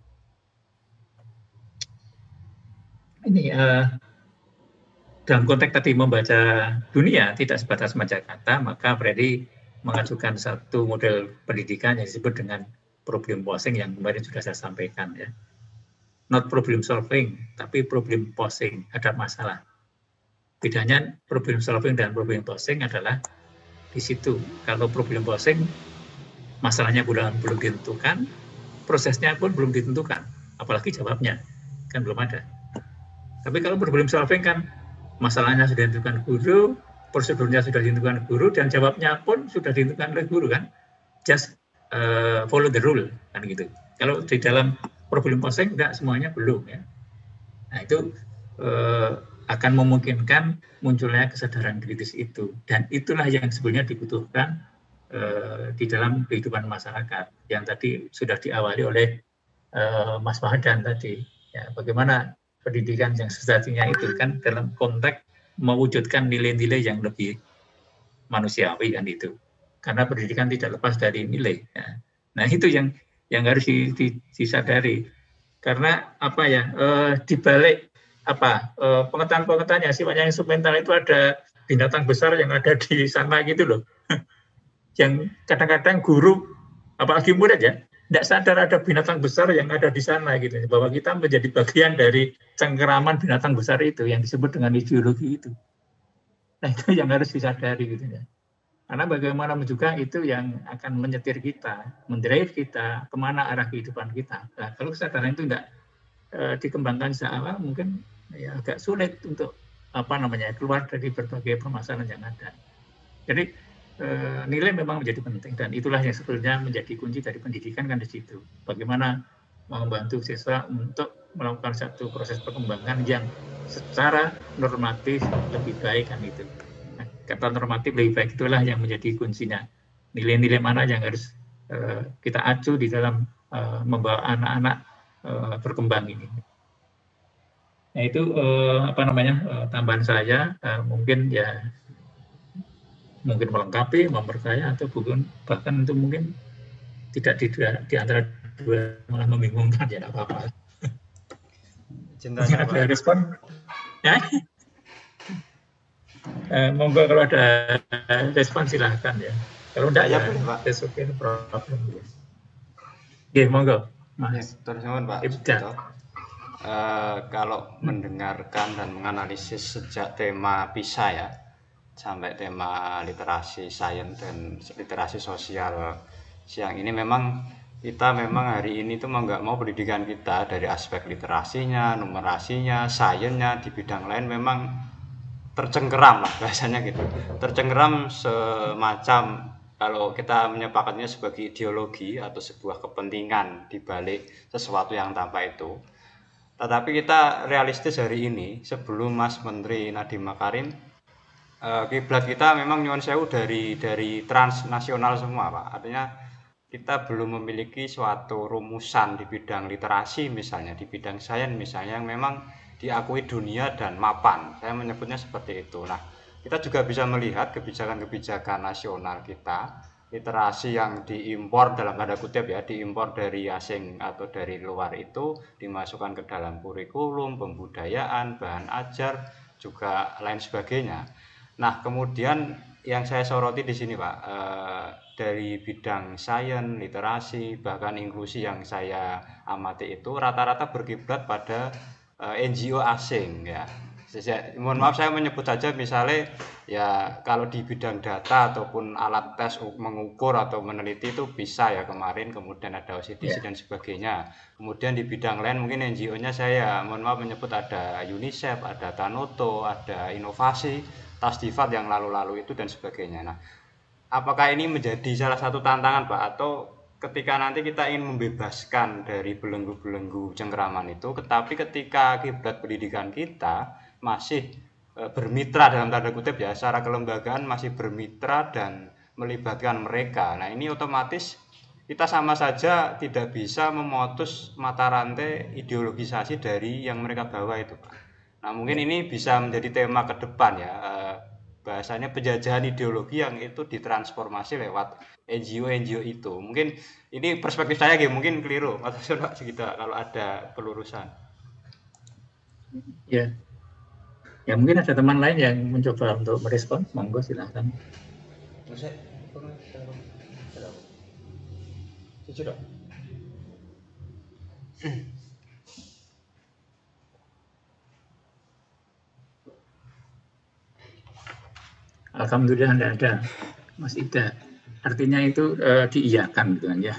ini uh, dalam konteks tadi membaca dunia tidak sebatas membaca kata, maka Freddy mengajukan satu model pendidikan yang disebut dengan problem posing yang kemarin sudah saya sampaikan ya. Not problem solving, tapi problem posing, ada masalah. Bedanya problem solving dan problem posing adalah di situ. Kalau problem posing masalahnya belum belum ditentukan, prosesnya pun belum ditentukan, apalagi jawabnya kan belum ada. Tapi kalau problem solving kan masalahnya sudah ditentukan guru, prosedurnya sudah ditentukan guru, dan jawabnya pun sudah ditentukan oleh guru kan. Just uh, follow the rule kan gitu. Kalau di dalam problem solving enggak, semuanya belum ya. Nah itu uh, akan memungkinkan munculnya kesadaran kritis itu, dan itulah yang sebenarnya dibutuhkan uh, di dalam kehidupan masyarakat yang tadi sudah diawali oleh uh, Mas Mahadan tadi. Ya, bagaimana pendidikan yang sejatinya itu kan dalam konteks mewujudkan nilai-nilai yang lebih manusiawi kan itu. Karena pendidikan tidak lepas dari nilai. Ya. Nah itu yang yang harus disadari. Karena apa ya, eh, di balik apa eh, pengetahuan-pengetahuan yang sifatnya instrumental itu ada binatang besar yang ada di sana gitu loh. Yang kadang-kadang guru, apalagi murid ya, tidak sadar ada binatang besar yang ada di sana gitu, bahwa kita menjadi bagian dari cengkeraman binatang besar itu yang disebut dengan ideologi itu. Nah itu yang harus disadari gitu ya. Karena bagaimana juga itu yang akan menyetir kita, mendrive kita kemana arah kehidupan kita. Nah, kalau kesadaran itu tidak e, dikembangkan sejak awal, mungkin ya agak sulit untuk apa namanya keluar dari berbagai permasalahan yang ada. Jadi nilai memang menjadi penting, dan itulah yang sebenarnya menjadi kunci dari pendidikan kan di situ. Bagaimana membantu siswa untuk melakukan satu proses perkembangan yang secara normatif lebih baik kan itu. Nah, kata normatif lebih baik itulah yang menjadi kuncinya. Nilai-nilai mana yang harus uh, kita acu di dalam uh, membawa anak-anak uh, berkembang ini. Nah itu uh, apa namanya uh, tambahan saya, uh, mungkin ya mungkin melengkapi, memperkaya, atau bukan bahkan itu mungkin tidak di, di antara dua malah membingungkan, ya apa-apa. Mungkin ada respon? Ya? Eh, monggo kalau ada respon silahkan ya. Kalau enggak ya, ya it's okay, no problem. Oke, monggo. Mas. Ya, terus Pak. Ibda. Uh, kalau mendengarkan dan menganalisis sejak tema PISA ya, sampai tema literasi sains dan literasi sosial siang ini, memang kita memang hari ini tuh mau nggak mau pendidikan kita dari aspek literasinya, numerasinya, sainsnya di bidang lain memang tercengkeram lah bahasanya gitu, tercengkeram semacam kalau kita menyepakatnya sebagai ideologi atau sebuah kepentingan di balik sesuatu yang tanpa itu. Tetapi kita realistis hari ini, sebelum Mas Menteri Nadiem Makarim, kiblat kita memang nyuwun sewu dari dari transnasional semua Pak. Artinya kita belum memiliki suatu rumusan di bidang literasi misalnya, di bidang sains misalnya yang memang diakui dunia dan mapan. Saya menyebutnya seperti itu. Nah, kita juga bisa melihat kebijakan-kebijakan nasional kita, literasi yang diimpor dalam tanda kutip ya, diimpor dari asing atau dari luar itu dimasukkan ke dalam kurikulum, pembudayaan, bahan ajar, juga lain sebagainya. Nah, kemudian yang saya soroti di sini Pak, eh, dari bidang sains, literasi, bahkan inklusi yang saya amati itu rata-rata berkiblat pada eh, N G O asing ya. Saya, mohon maaf saya menyebut saja misalnya ya kalau di bidang data ataupun alat tes mengukur atau meneliti itu bisa ya kemarin, kemudian ada O C D C yeah. dan sebagainya. Kemudian di bidang lain mungkin N G O-nya saya mohon maaf menyebut ada UNICEF, ada Tanoto, ada Inovasi, Tasdifat yang lalu-lalu itu dan sebagainya. Nah, apakah ini menjadi salah satu tantangan Pak, atau ketika nanti kita ingin membebaskan dari belenggu-belenggu cengkeraman itu, tetapi ketika kiblat pendidikan kita masih e, bermitra dalam tanda kutip ya, secara kelembagaan masih bermitra dan melibatkan mereka. Nah, ini otomatis kita sama saja tidak bisa memutus mata rantai ideologisasi dari yang mereka bawa itu Pak. Nah, mungkin ini bisa menjadi tema ke depan ya, eh, bahasanya penjajahan ideologi yang itu ditransformasi lewat N G O-N G O itu. Mungkin ini perspektif saya gitu, mungkin keliru, Mas Sudah segitu kalau ada pelurusan. Ya, ya mungkin ada teman lain yang mencoba untuk merespon, monggo silahkan. Alhamdulillah tidak ada, Mas Ida. artinya itu uh, diiyakan gitu kan ya.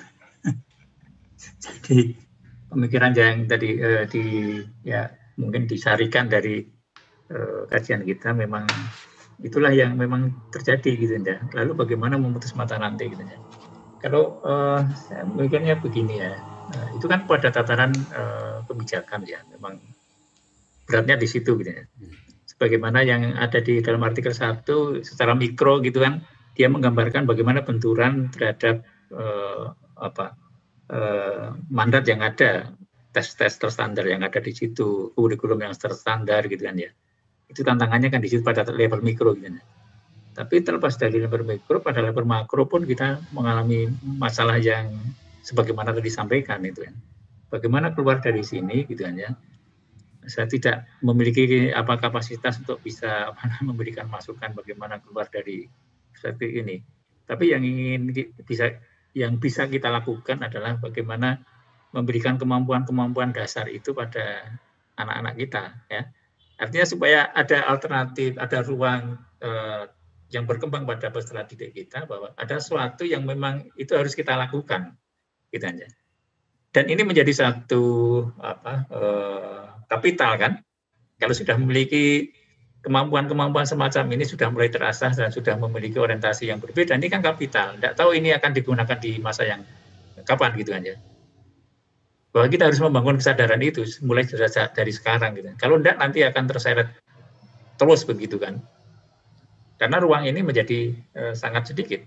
Jadi pemikiran yang tadi uh, di ya mungkin disarikan dari uh, kajian kita memang itulah yang memang terjadi gitu ya. Lalu bagaimana memutus mata rantai gitu ya. Kalau uh, saya mikirnya begini ya, uh, itu kan pada tataran uh, kebijakan ya, memang beratnya di situ gitu ya. Sebagaimana yang ada di dalam artikel satu secara mikro gitu kan, dia menggambarkan bagaimana benturan terhadap uh, apa uh, mandat yang ada, tes-tes terstandar yang ada di situ, kurikulum yang terstandar gitu kan ya. Itu tantangannya kan di situ pada level mikro gitu ya. Tapi terlepas dari level mikro, pada level makro pun kita mengalami masalah yang sebagaimana tadi disampaikan itu ya. Bagaimana keluar dari sini gitu kan ya. Saya tidak memiliki apa kapasitas untuk bisa apa, memberikan masukan bagaimana keluar dari seperti ini. Tapi yang ingin bisa yang bisa kita lakukan adalah bagaimana memberikan kemampuan-kemampuan dasar itu pada anak-anak kita ya. Artinya supaya ada alternatif, ada ruang eh, yang berkembang pada peserta didik kita bahwa ada sesuatu yang memang itu harus kita lakukan gitu aja. Dan ini menjadi satu apa eh, kapital kan. Kalau sudah memiliki kemampuan-kemampuan semacam ini sudah mulai terasah dan sudah memiliki orientasi yang berbeda, ini kan kapital. Tidak tahu ini akan digunakan di masa yang kapan gitu aja. Bahwa kita harus membangun kesadaran itu mulai dari sekarang gitu. Kalau tidak nanti akan terseret terus begitu kan. Karena ruang ini menjadi eh, sangat sedikit.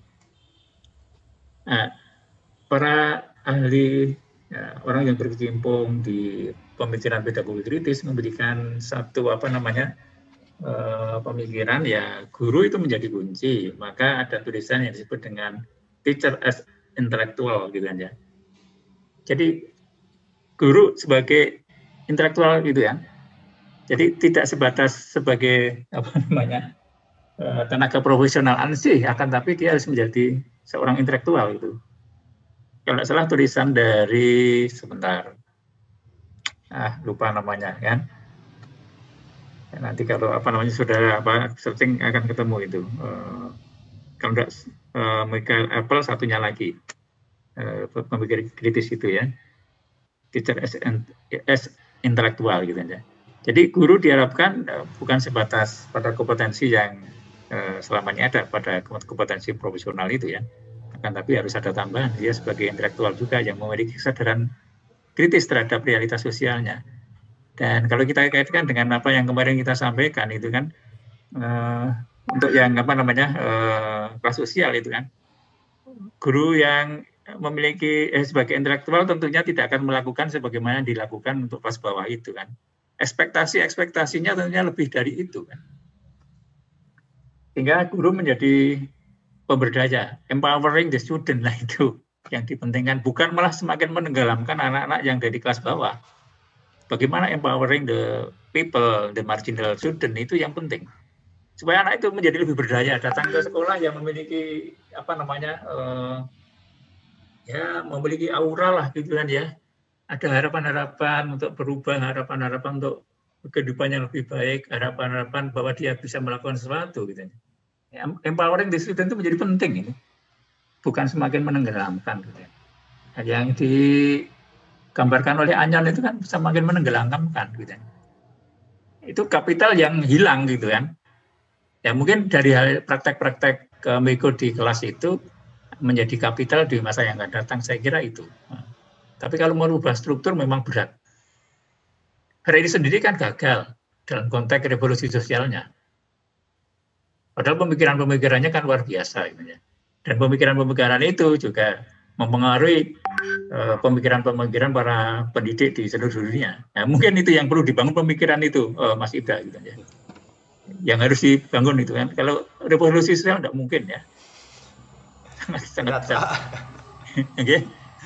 Nah, para ahli ya, orang yang berkecimpung di pemikiran pedagogi kritis memberikan satu apa namanya uh, pemikiran ya guru itu menjadi kunci. Maka ada tulisan yang disebut dengan teacher as intellectual gitu kan ya. Jadi guru sebagai intelektual gitu ya. Jadi tidak sebatas sebagai apa namanya uh, tenaga profesional ansih, akan tapi dia harus menjadi seorang intelektual gitu. Kalau salah tulisan dari sebentar, ah lupa namanya kan. Nanti kalau apa namanya sudah apa searching akan ketemu itu. Uh, kalau tidak uh, Michael Apple satunya lagi uh, pemikir kritis itu ya, teacher as, as intelektual gitu ya. Jadi guru diharapkan uh, bukan sebatas pada kompetensi yang uh, selama ini ada pada kompetensi profesional itu ya. Kan tapi harus ada tambahan dia sebagai intelektual juga yang memiliki kesadaran kritis terhadap realitas sosialnya. Dan kalau kita kaitkan dengan apa yang kemarin kita sampaikan itu kan uh, untuk yang apa namanya uh, kelas sosial itu kan guru yang memiliki eh, sebagai intelektual tentunya tidak akan melakukan sebagaimana dilakukan untuk kelas bawah itu kan. Ekspektasi-ekspektasinya tentunya lebih dari itu kan. Sehingga guru menjadi pemberdaya, empowering the student lah itu yang dipentingkan, bukan malah semakin menenggelamkan anak-anak yang dari kelas bawah. Bagaimana empowering the people, the marginal student itu yang penting. Supaya anak itu menjadi lebih berdaya, datang ke sekolah yang memiliki apa namanya, uh, ya memiliki aura lah gitu kan ya. Ada harapan-harapan untuk berubah, harapan-harapan untuk kehidupan yang lebih baik, harapan-harapan bahwa dia bisa melakukan sesuatu gitu. Empowering the student itu menjadi penting ini, bukan semakin menenggelamkan. Gitu. Yang digambarkan oleh Anyon itu kan semakin menenggelamkan. Gitu. Itu kapital yang hilang gitu kan. Ya mungkin dari hal praktek-praktek ke mikro di kelas itu menjadi kapital di masa yang akan datang. Saya kira itu. Nah, tapi kalau merubah struktur memang berat. Hari ini sendiri kan gagal dalam konteks revolusi sosialnya. Padahal pemikiran-pemikirannya kan luar biasa. Gitu ya. Dan pemikiran-pemikiran itu juga mempengaruhi uh, pemikiran-pemikiran para pendidik di seluruh dunia. Nah, mungkin itu yang perlu dibangun pemikiran itu, uh, Mas Ibda. Gitu ya. Yang harus dibangun itu kan. Kalau revolusi sosial tidak mungkin ya. Sangat besar. Oke.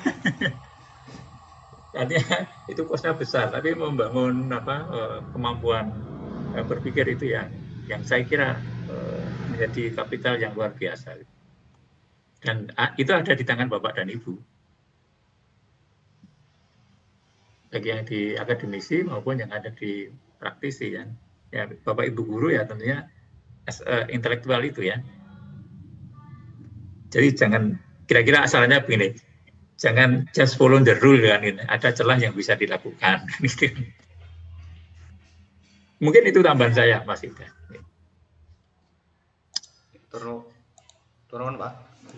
Artinya itu kosnya besar, tapi membangun apa uh, kemampuan uh, berpikir itu yang yang saya kira menjadi kapital yang luar biasa. Dan itu ada di tangan Bapak dan Ibu. Bagi yang di akademisi maupun yang ada di praktisi kan. Ya, Bapak Ibu guru ya tentunya as, uh, intelektual itu ya. Jadi jangan, kira-kira asalnya begini, jangan just follow the rule kan, ada celah yang bisa dilakukan. Mungkin itu tambahan saya, Mas Ida. Turun, turun Pak.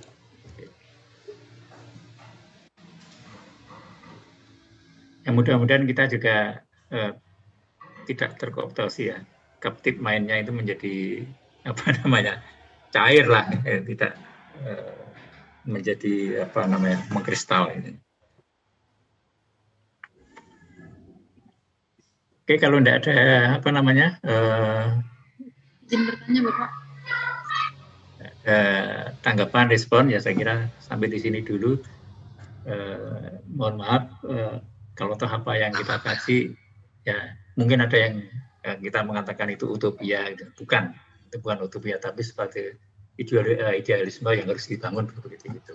Ya, mudah-mudahan kita juga eh, tidak terkooptasi ya, Captive Mind-nya itu menjadi apa namanya cair lah, eh, tidak eh, menjadi apa namanya mengkristal ini. Oke, kalau tidak ada apa namanya eh, izin bertanya Bapak. Eh, tanggapan respon ya saya kira sampai di sini dulu. Eh, mohon maaf eh, kalau toh apa yang kita kaji ya mungkin ada yang eh, kita mengatakan itu utopia, gitu. Bukan, itu bukan utopia tapi sebagai ideal, eh, idealisme yang harus dibangun begitu gitu.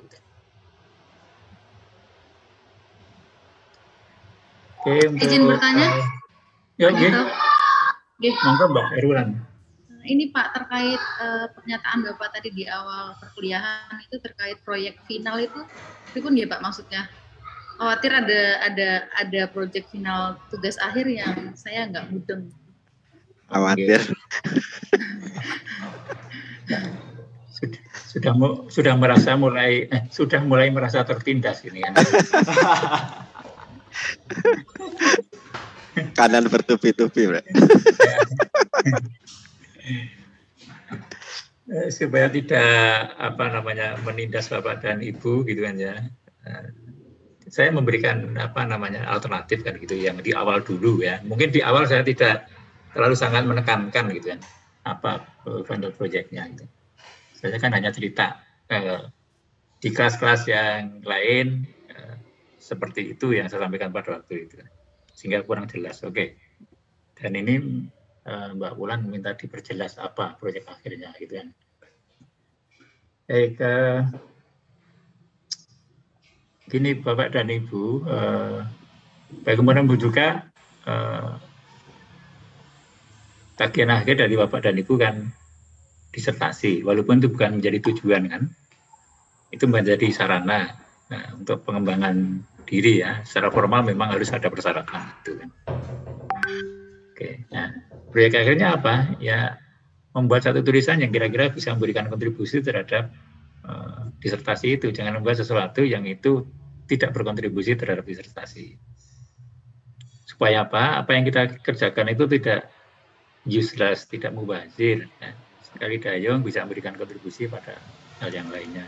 Oke, untuk, izin bertanya. Uh, ya, oke. Okay. Monggo Mbak Erwan. Ini Pak, terkait uh, pernyataan Bapak tadi di awal perkuliahan itu terkait proyek final itu, itu pun ya Pak maksudnya. Khawatir ada ada ada proyek final tugas akhir yang saya nggak mudeng. Khawatir. sudah sudah sudah merasa mulai eh, sudah mulai merasa tertindas ini kan. Kanan bertubi-tubi, Bro. Supaya tidak apa namanya menindas Bapak dan Ibu gitu kan ya. Saya memberikan apa namanya alternatif kan gitu yang di awal dulu ya. Mungkin di awal saya tidak terlalu sangat menekankan gitu kan apa final projectnya gitu. Saya kan hanya cerita eh, di kelas-kelas yang lain eh, seperti itu yang saya sampaikan pada waktu itu sehingga kurang jelas. Oke. Dan ini eh, Mbak Wulan minta diperjelas apa proyek akhirnya gitu kan. Baik. Eh, Gini Bapak dan Ibu, eh, bagaimanapun juga eh, tagihan akhir dari Bapak dan Ibu kan disertasi, walaupun itu bukan menjadi tujuan kan, itu menjadi sarana nah, untuk pengembangan diri ya. Secara formal memang harus ada persyaratan itu kan. Oke, nah proyek akhirnya apa? Ya membuat satu tulisan yang kira-kira bisa memberikan kontribusi terhadap uh, disertasi itu. Jangan membuat sesuatu yang itu tidak berkontribusi terhadap disertasi. Supaya apa? Apa yang kita kerjakan itu tidak useless, tidak mubazir. Nah, sekali dayung bisa memberikan kontribusi pada hal yang lainnya.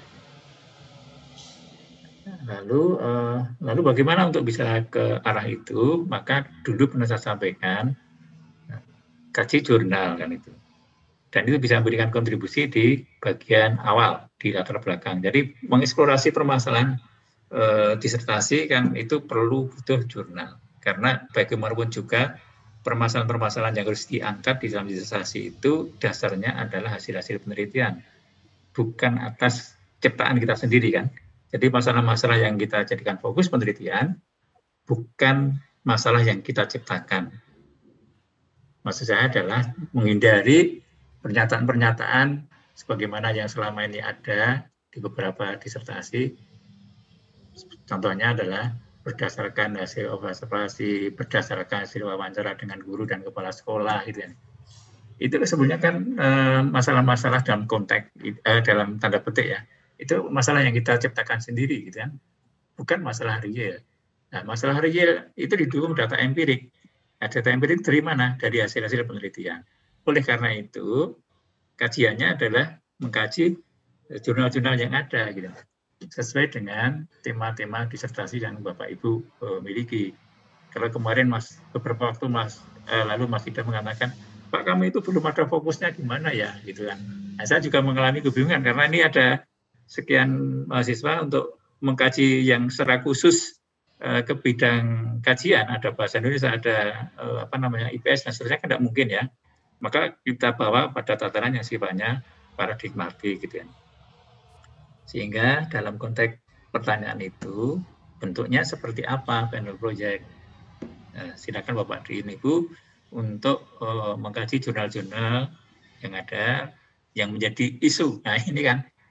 Lalu, uh, lalu bagaimana untuk bisa ke arah itu? Maka dulu pernah saya sampaikan, kaji jurnal kan itu. Dan itu bisa memberikan kontribusi di bagian awal, di latar belakang. Jadi mengeksplorasi permasalahan eh, disertasi kan itu perlu butuh jurnal. Karena bagaimanapun juga permasalahan-permasalahan yang harus diangkat di dalam disertasi itu dasarnya adalah hasil-hasil penelitian. Bukan atas ciptaan kita sendiri kan. Jadi masalah-masalah yang kita jadikan fokus penelitian bukan masalah yang kita ciptakan. Maksud saya adalah menghindari pernyataan-pernyataan sebagaimana yang selama ini ada di beberapa disertasi. Contohnya adalah berdasarkan hasil observasi, berdasarkan hasil wawancara dengan guru dan kepala sekolah, gitu ya. Itu sebenarnya kan masalah-masalah dalam konteks, eh, dalam tanda petik ya, itu masalah yang kita ciptakan sendiri, gitu kan, bukan masalah real. Nah, masalah real itu didukung data empirik. Nah, data empirik dari mana? Dari hasil-hasil penelitian. Oleh karena itu, kajiannya adalah mengkaji jurnal-jurnal yang ada, gitu, sesuai dengan tema-tema disertasi yang Bapak Ibu uh, miliki. Kalau kemarin Mas beberapa waktu Mas uh, lalu Mas Ida mengatakan, Pak kami itu belum ada fokusnya gimana ya, gitu kan. Nah, saya juga mengalami kebingungan karena ini ada sekian mahasiswa untuk mengkaji yang secara khusus uh, ke bidang kajian, ada bahasa Indonesia, ada uh, apa namanya I P S dan seterusnya kan tidak mungkin ya. Maka kita bawa pada tataran yang sifatnya paradigmatik, gitu kan. Sehingga dalam konteks pertanyaan itu bentuknya seperti apa panel project. Nah, silakan Bapak dan Ibu untuk uh, mengkaji jurnal-jurnal yang ada yang menjadi isu. Nah ini kan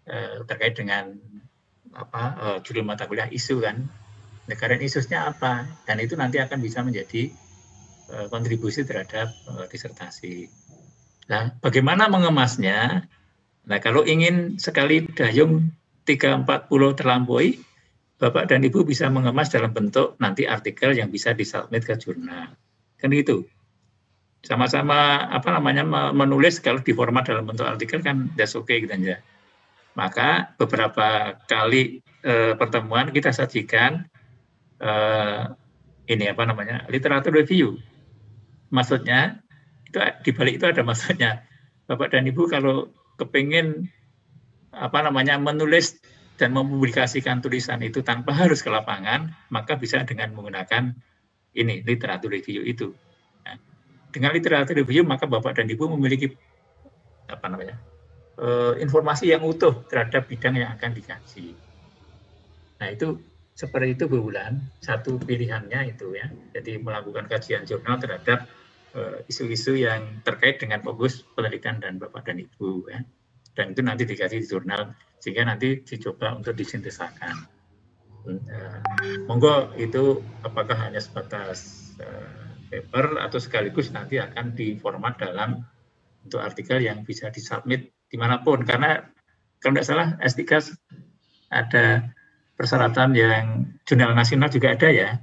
uh, terkait dengan apa uh, judul mata kuliah isu kan. Nah, current issues-nya apa? Dan itu nanti akan bisa menjadi uh, kontribusi terhadap uh, disertasi. Nah, bagaimana mengemasnya? Nah, kalau ingin sekali dayung tiga empat puluh terlampaui, Bapak dan Ibu bisa mengemas dalam bentuk nanti artikel yang bisa disubmit ke jurnal. Kan gitu. Sama-sama apa namanya menulis kalau di format dalam bentuk artikel kan that's okay gitu aja. Maka beberapa kali eh, pertemuan kita sajikan eh, ini apa namanya literatur review. Maksudnya itu di balik itu ada maksudnya. Bapak dan Ibu kalau kepingin apa namanya menulis dan mempublikasikan tulisan itu tanpa harus ke lapangan, maka bisa dengan menggunakan ini literatur review itu. Nah, dengan literatur review maka Bapak dan Ibu memiliki apa namanya eh, informasi yang utuh terhadap bidang yang akan dikaji. Nah itu seperti itu Bu Wulan, satu pilihannya itu ya. Jadi melakukan kajian jurnal terhadap isu-isu uh, yang terkait dengan fokus penelitian dan Bapak dan Ibu ya. Dan itu nanti dikasih di jurnal sehingga nanti dicoba untuk disintesakan. Uh, monggo itu apakah hanya sebatas uh, paper atau sekaligus nanti akan diformat dalam untuk artikel yang bisa disubmit dimanapun, karena kalau tidak salah S tiga ada persyaratan yang jurnal nasional juga ada ya.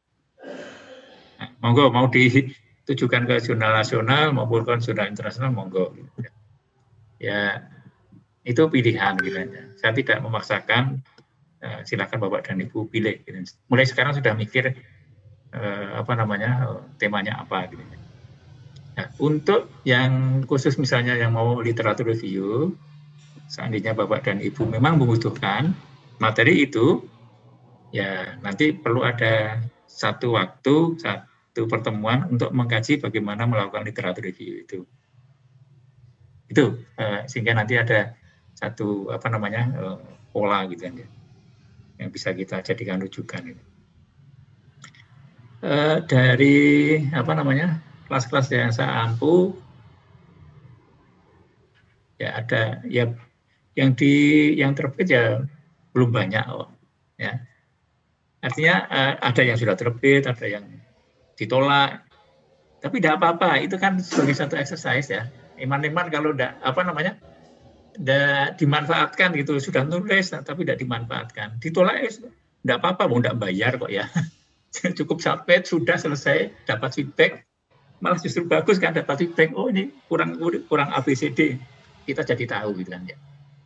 Nah, monggo mau di tujukan ke jurnal nasional maupun ke jurnal internasional monggo. Ya itu pilihan gitu aja. Saya tidak memaksakan, uh, silakan Bapak dan Ibu pilih. Gitu. Mulai sekarang sudah mikir uh, apa namanya uh, temanya apa gitu. Nah, untuk yang khusus misalnya yang mau literatur review, seandainya Bapak dan Ibu memang membutuhkan materi itu, ya nanti perlu ada satu waktu, satu pertemuan untuk mengkaji bagaimana melakukan literatur review itu. Itu uh, sehingga nanti ada satu apa namanya uh, pola gitu ya, yang bisa kita jadikan rujukan. Gitu. Uh, dari apa namanya kelas-kelas yang saya ampu, ya ada ya yang di yang terbit ya belum banyak, oh, ya. Artinya uh, ada yang sudah terbit, ada yang ditolak, tapi tidak apa-apa, itu kan sebagai satu exercise ya. Iman-iman kalau tidak apa namanya tidak dimanfaatkan gitu, sudah nulis tapi tidak dimanfaatkan, ditolak ya tidak apa-apa, mau tidak bayar kok ya. Cukup submit, sudah selesai, dapat feedback, malah justru bagus kan dapat feedback, oh ini kurang kurang A B C D, kita jadi tahu gitu kan ya.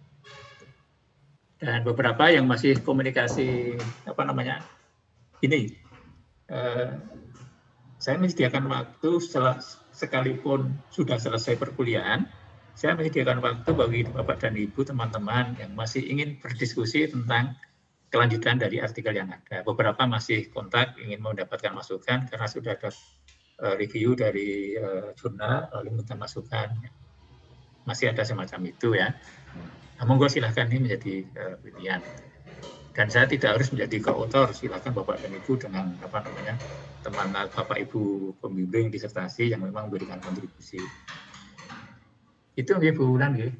Dan beberapa yang masih komunikasi apa namanya ini. Eh, Saya menyediakan waktu setelah, sekalipun sudah selesai perkuliahan, saya menyediakan waktu bagi Bapak dan Ibu, teman-teman yang masih ingin berdiskusi tentang kelanjutan dari artikel yang ada. Beberapa masih kontak, ingin mendapatkan masukan, karena sudah ada uh, review dari uh, jurnal, lalu minta masukan. Masih ada semacam itu ya. Nah, monggo silahkan ini menjadi uh, pilihan. Dan saya tidak harus menjadi koautor, silakan Bapak dan Ibu dengan apa namanya teman Bapak Ibu pembimbing disertasi yang memang memberikan kontribusi. Itu nggih Bu Wulan nggih.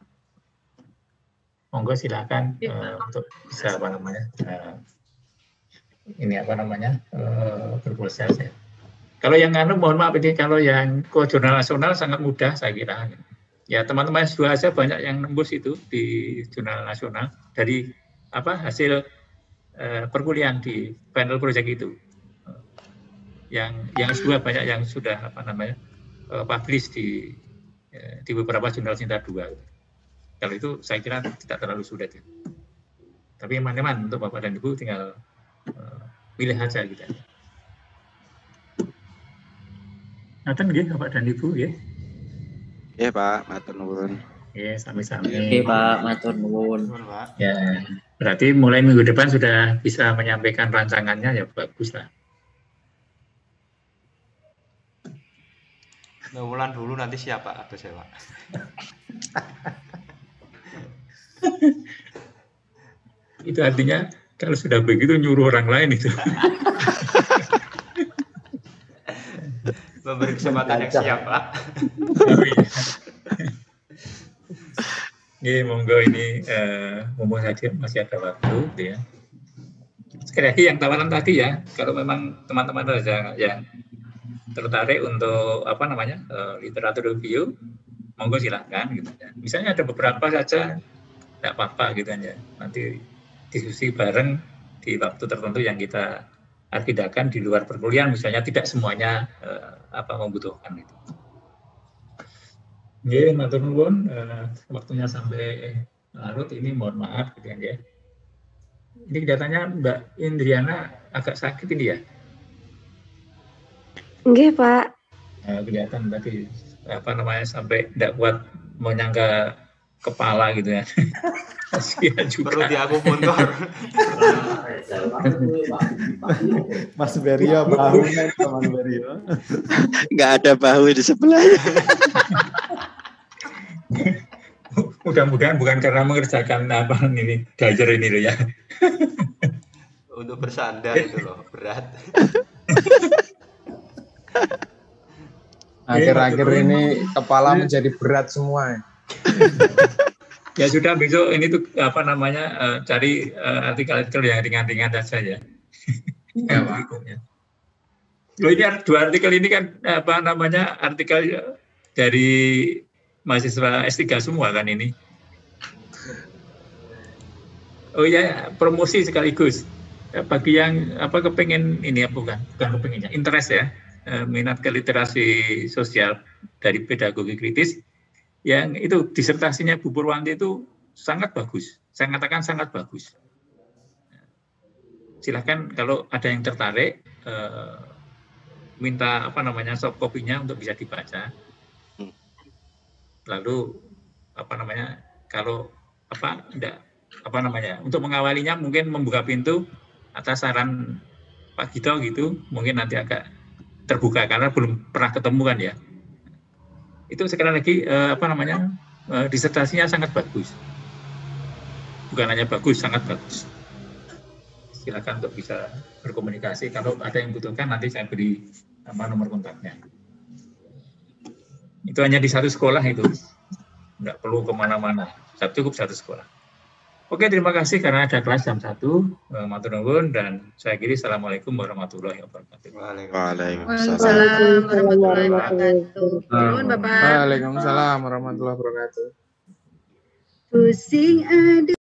Monggo silakan uh, untuk bisa apa namanya uh, ini apa namanya uh, berproses ya. Kalau yang anu mohon maaf ini kalau yang ke jurnal nasional sangat mudah saya kira. Ya teman-teman S dua aja banyak yang nembus itu di jurnal nasional dari apa hasil uh, perkuliahan di panel project itu. Yang yang S dua banyak yang sudah apa namanya uh, publish di uh, di beberapa jurnal Sinta dua. Kalau itu saya kira tidak terlalu sulit ya. Tapi teman-teman untuk Bapak dan Ibu tinggal uh, pilih aja gitu. Ngaten nggih Bapak dan Ibu nggih. Nggih Pak, matur nuwun. Nggih, sami-sami. Nggih Pak, matur nuwun. Ya, berarti mulai minggu depan sudah bisa menyampaikan rancangannya ya bagus lah. Bulan dulu nanti siapa atau saya Pak? Itu artinya kalau sudah begitu nyuruh orang lain itu. Memberi kesempatan yang siap Pak. Oke, monggo ini uh, mumpung saja masih ada waktu, gitu ya. Sekali lagi yang tawaran tadi ya, kalau memang teman-teman ada yang tertarik untuk apa namanya uh, literatur review, monggo silahkan gitu ya. Misalnya ada beberapa saja, tidak apa-apa gitu aja. Nanti diskusi bareng di waktu tertentu yang kita agendakan di luar perkuliahan, misalnya tidak semuanya uh, apa membutuhkan itu. Oke, matur nuwun, uh, waktunya sampai larut ini, mohon maaf gitu ya. Ini kelihatannya Mbak Indriana agak sakit ini ya? Nggih, Pak. Nah, kelihatan tadi apa namanya sampai tidak kuat mau nyangka kepala gitu ya. Kasihan juga. Perlu diakupuntur. Mas Berio, bahu teman Berio. Nggak ada bahu di sebelahnya. Mudah-mudahan bukan karena mengerjakan apa ini gajer ini loh ya. Untuk bersandar itu loh berat. Akhir-akhir ini kepala menjadi berat semua. Ya sudah, besok ini tuh apa namanya uh, cari uh, artikel-artikel yang ringan-ringan saja ya. Ya, berikutnya. Loh, ini dua artikel ini kan apa namanya artikel dari mahasiswa S tiga semua kan ini. Oh ya, promosi sekaligus bagi yang apa kepengen ini ya bukan bukan kepengennya interest ya, minat ke literasi sosial dari pedagogi kritis, yang itu disertasinya Bu Purwanti itu sangat bagus, saya katakan sangat bagus. Silahkan kalau ada yang tertarik eh, minta apa namanya soft copy-nya untuk bisa dibaca. Lalu apa namanya kalau apa enggak apa namanya untuk mengawalinya mungkin membuka pintu atas saran Pak Gito gitu, mungkin nanti agak terbuka karena belum pernah ketemu kan ya. Itu sekali lagi eh, apa namanya eh, disertasinya sangat bagus, bukan hanya bagus, sangat bagus. Silakan untuk bisa berkomunikasi, kalau ada yang butuhkan nanti saya beri apa nomor kontaknya. Itu hanya di satu sekolah itu, nggak perlu kemana-mana, cukup satu sekolah. Oke, terima kasih karena ada kelas jam satu. Matur nuwun dan saya kiri. Assalamualaikum warahmatullahi wabarakatuh. Waalaikumsalam warahmatullahi wabarakatuh. Nuwun Bapak. Waalaikumsalam warahmatullahi wabarakatuh. Pusing ada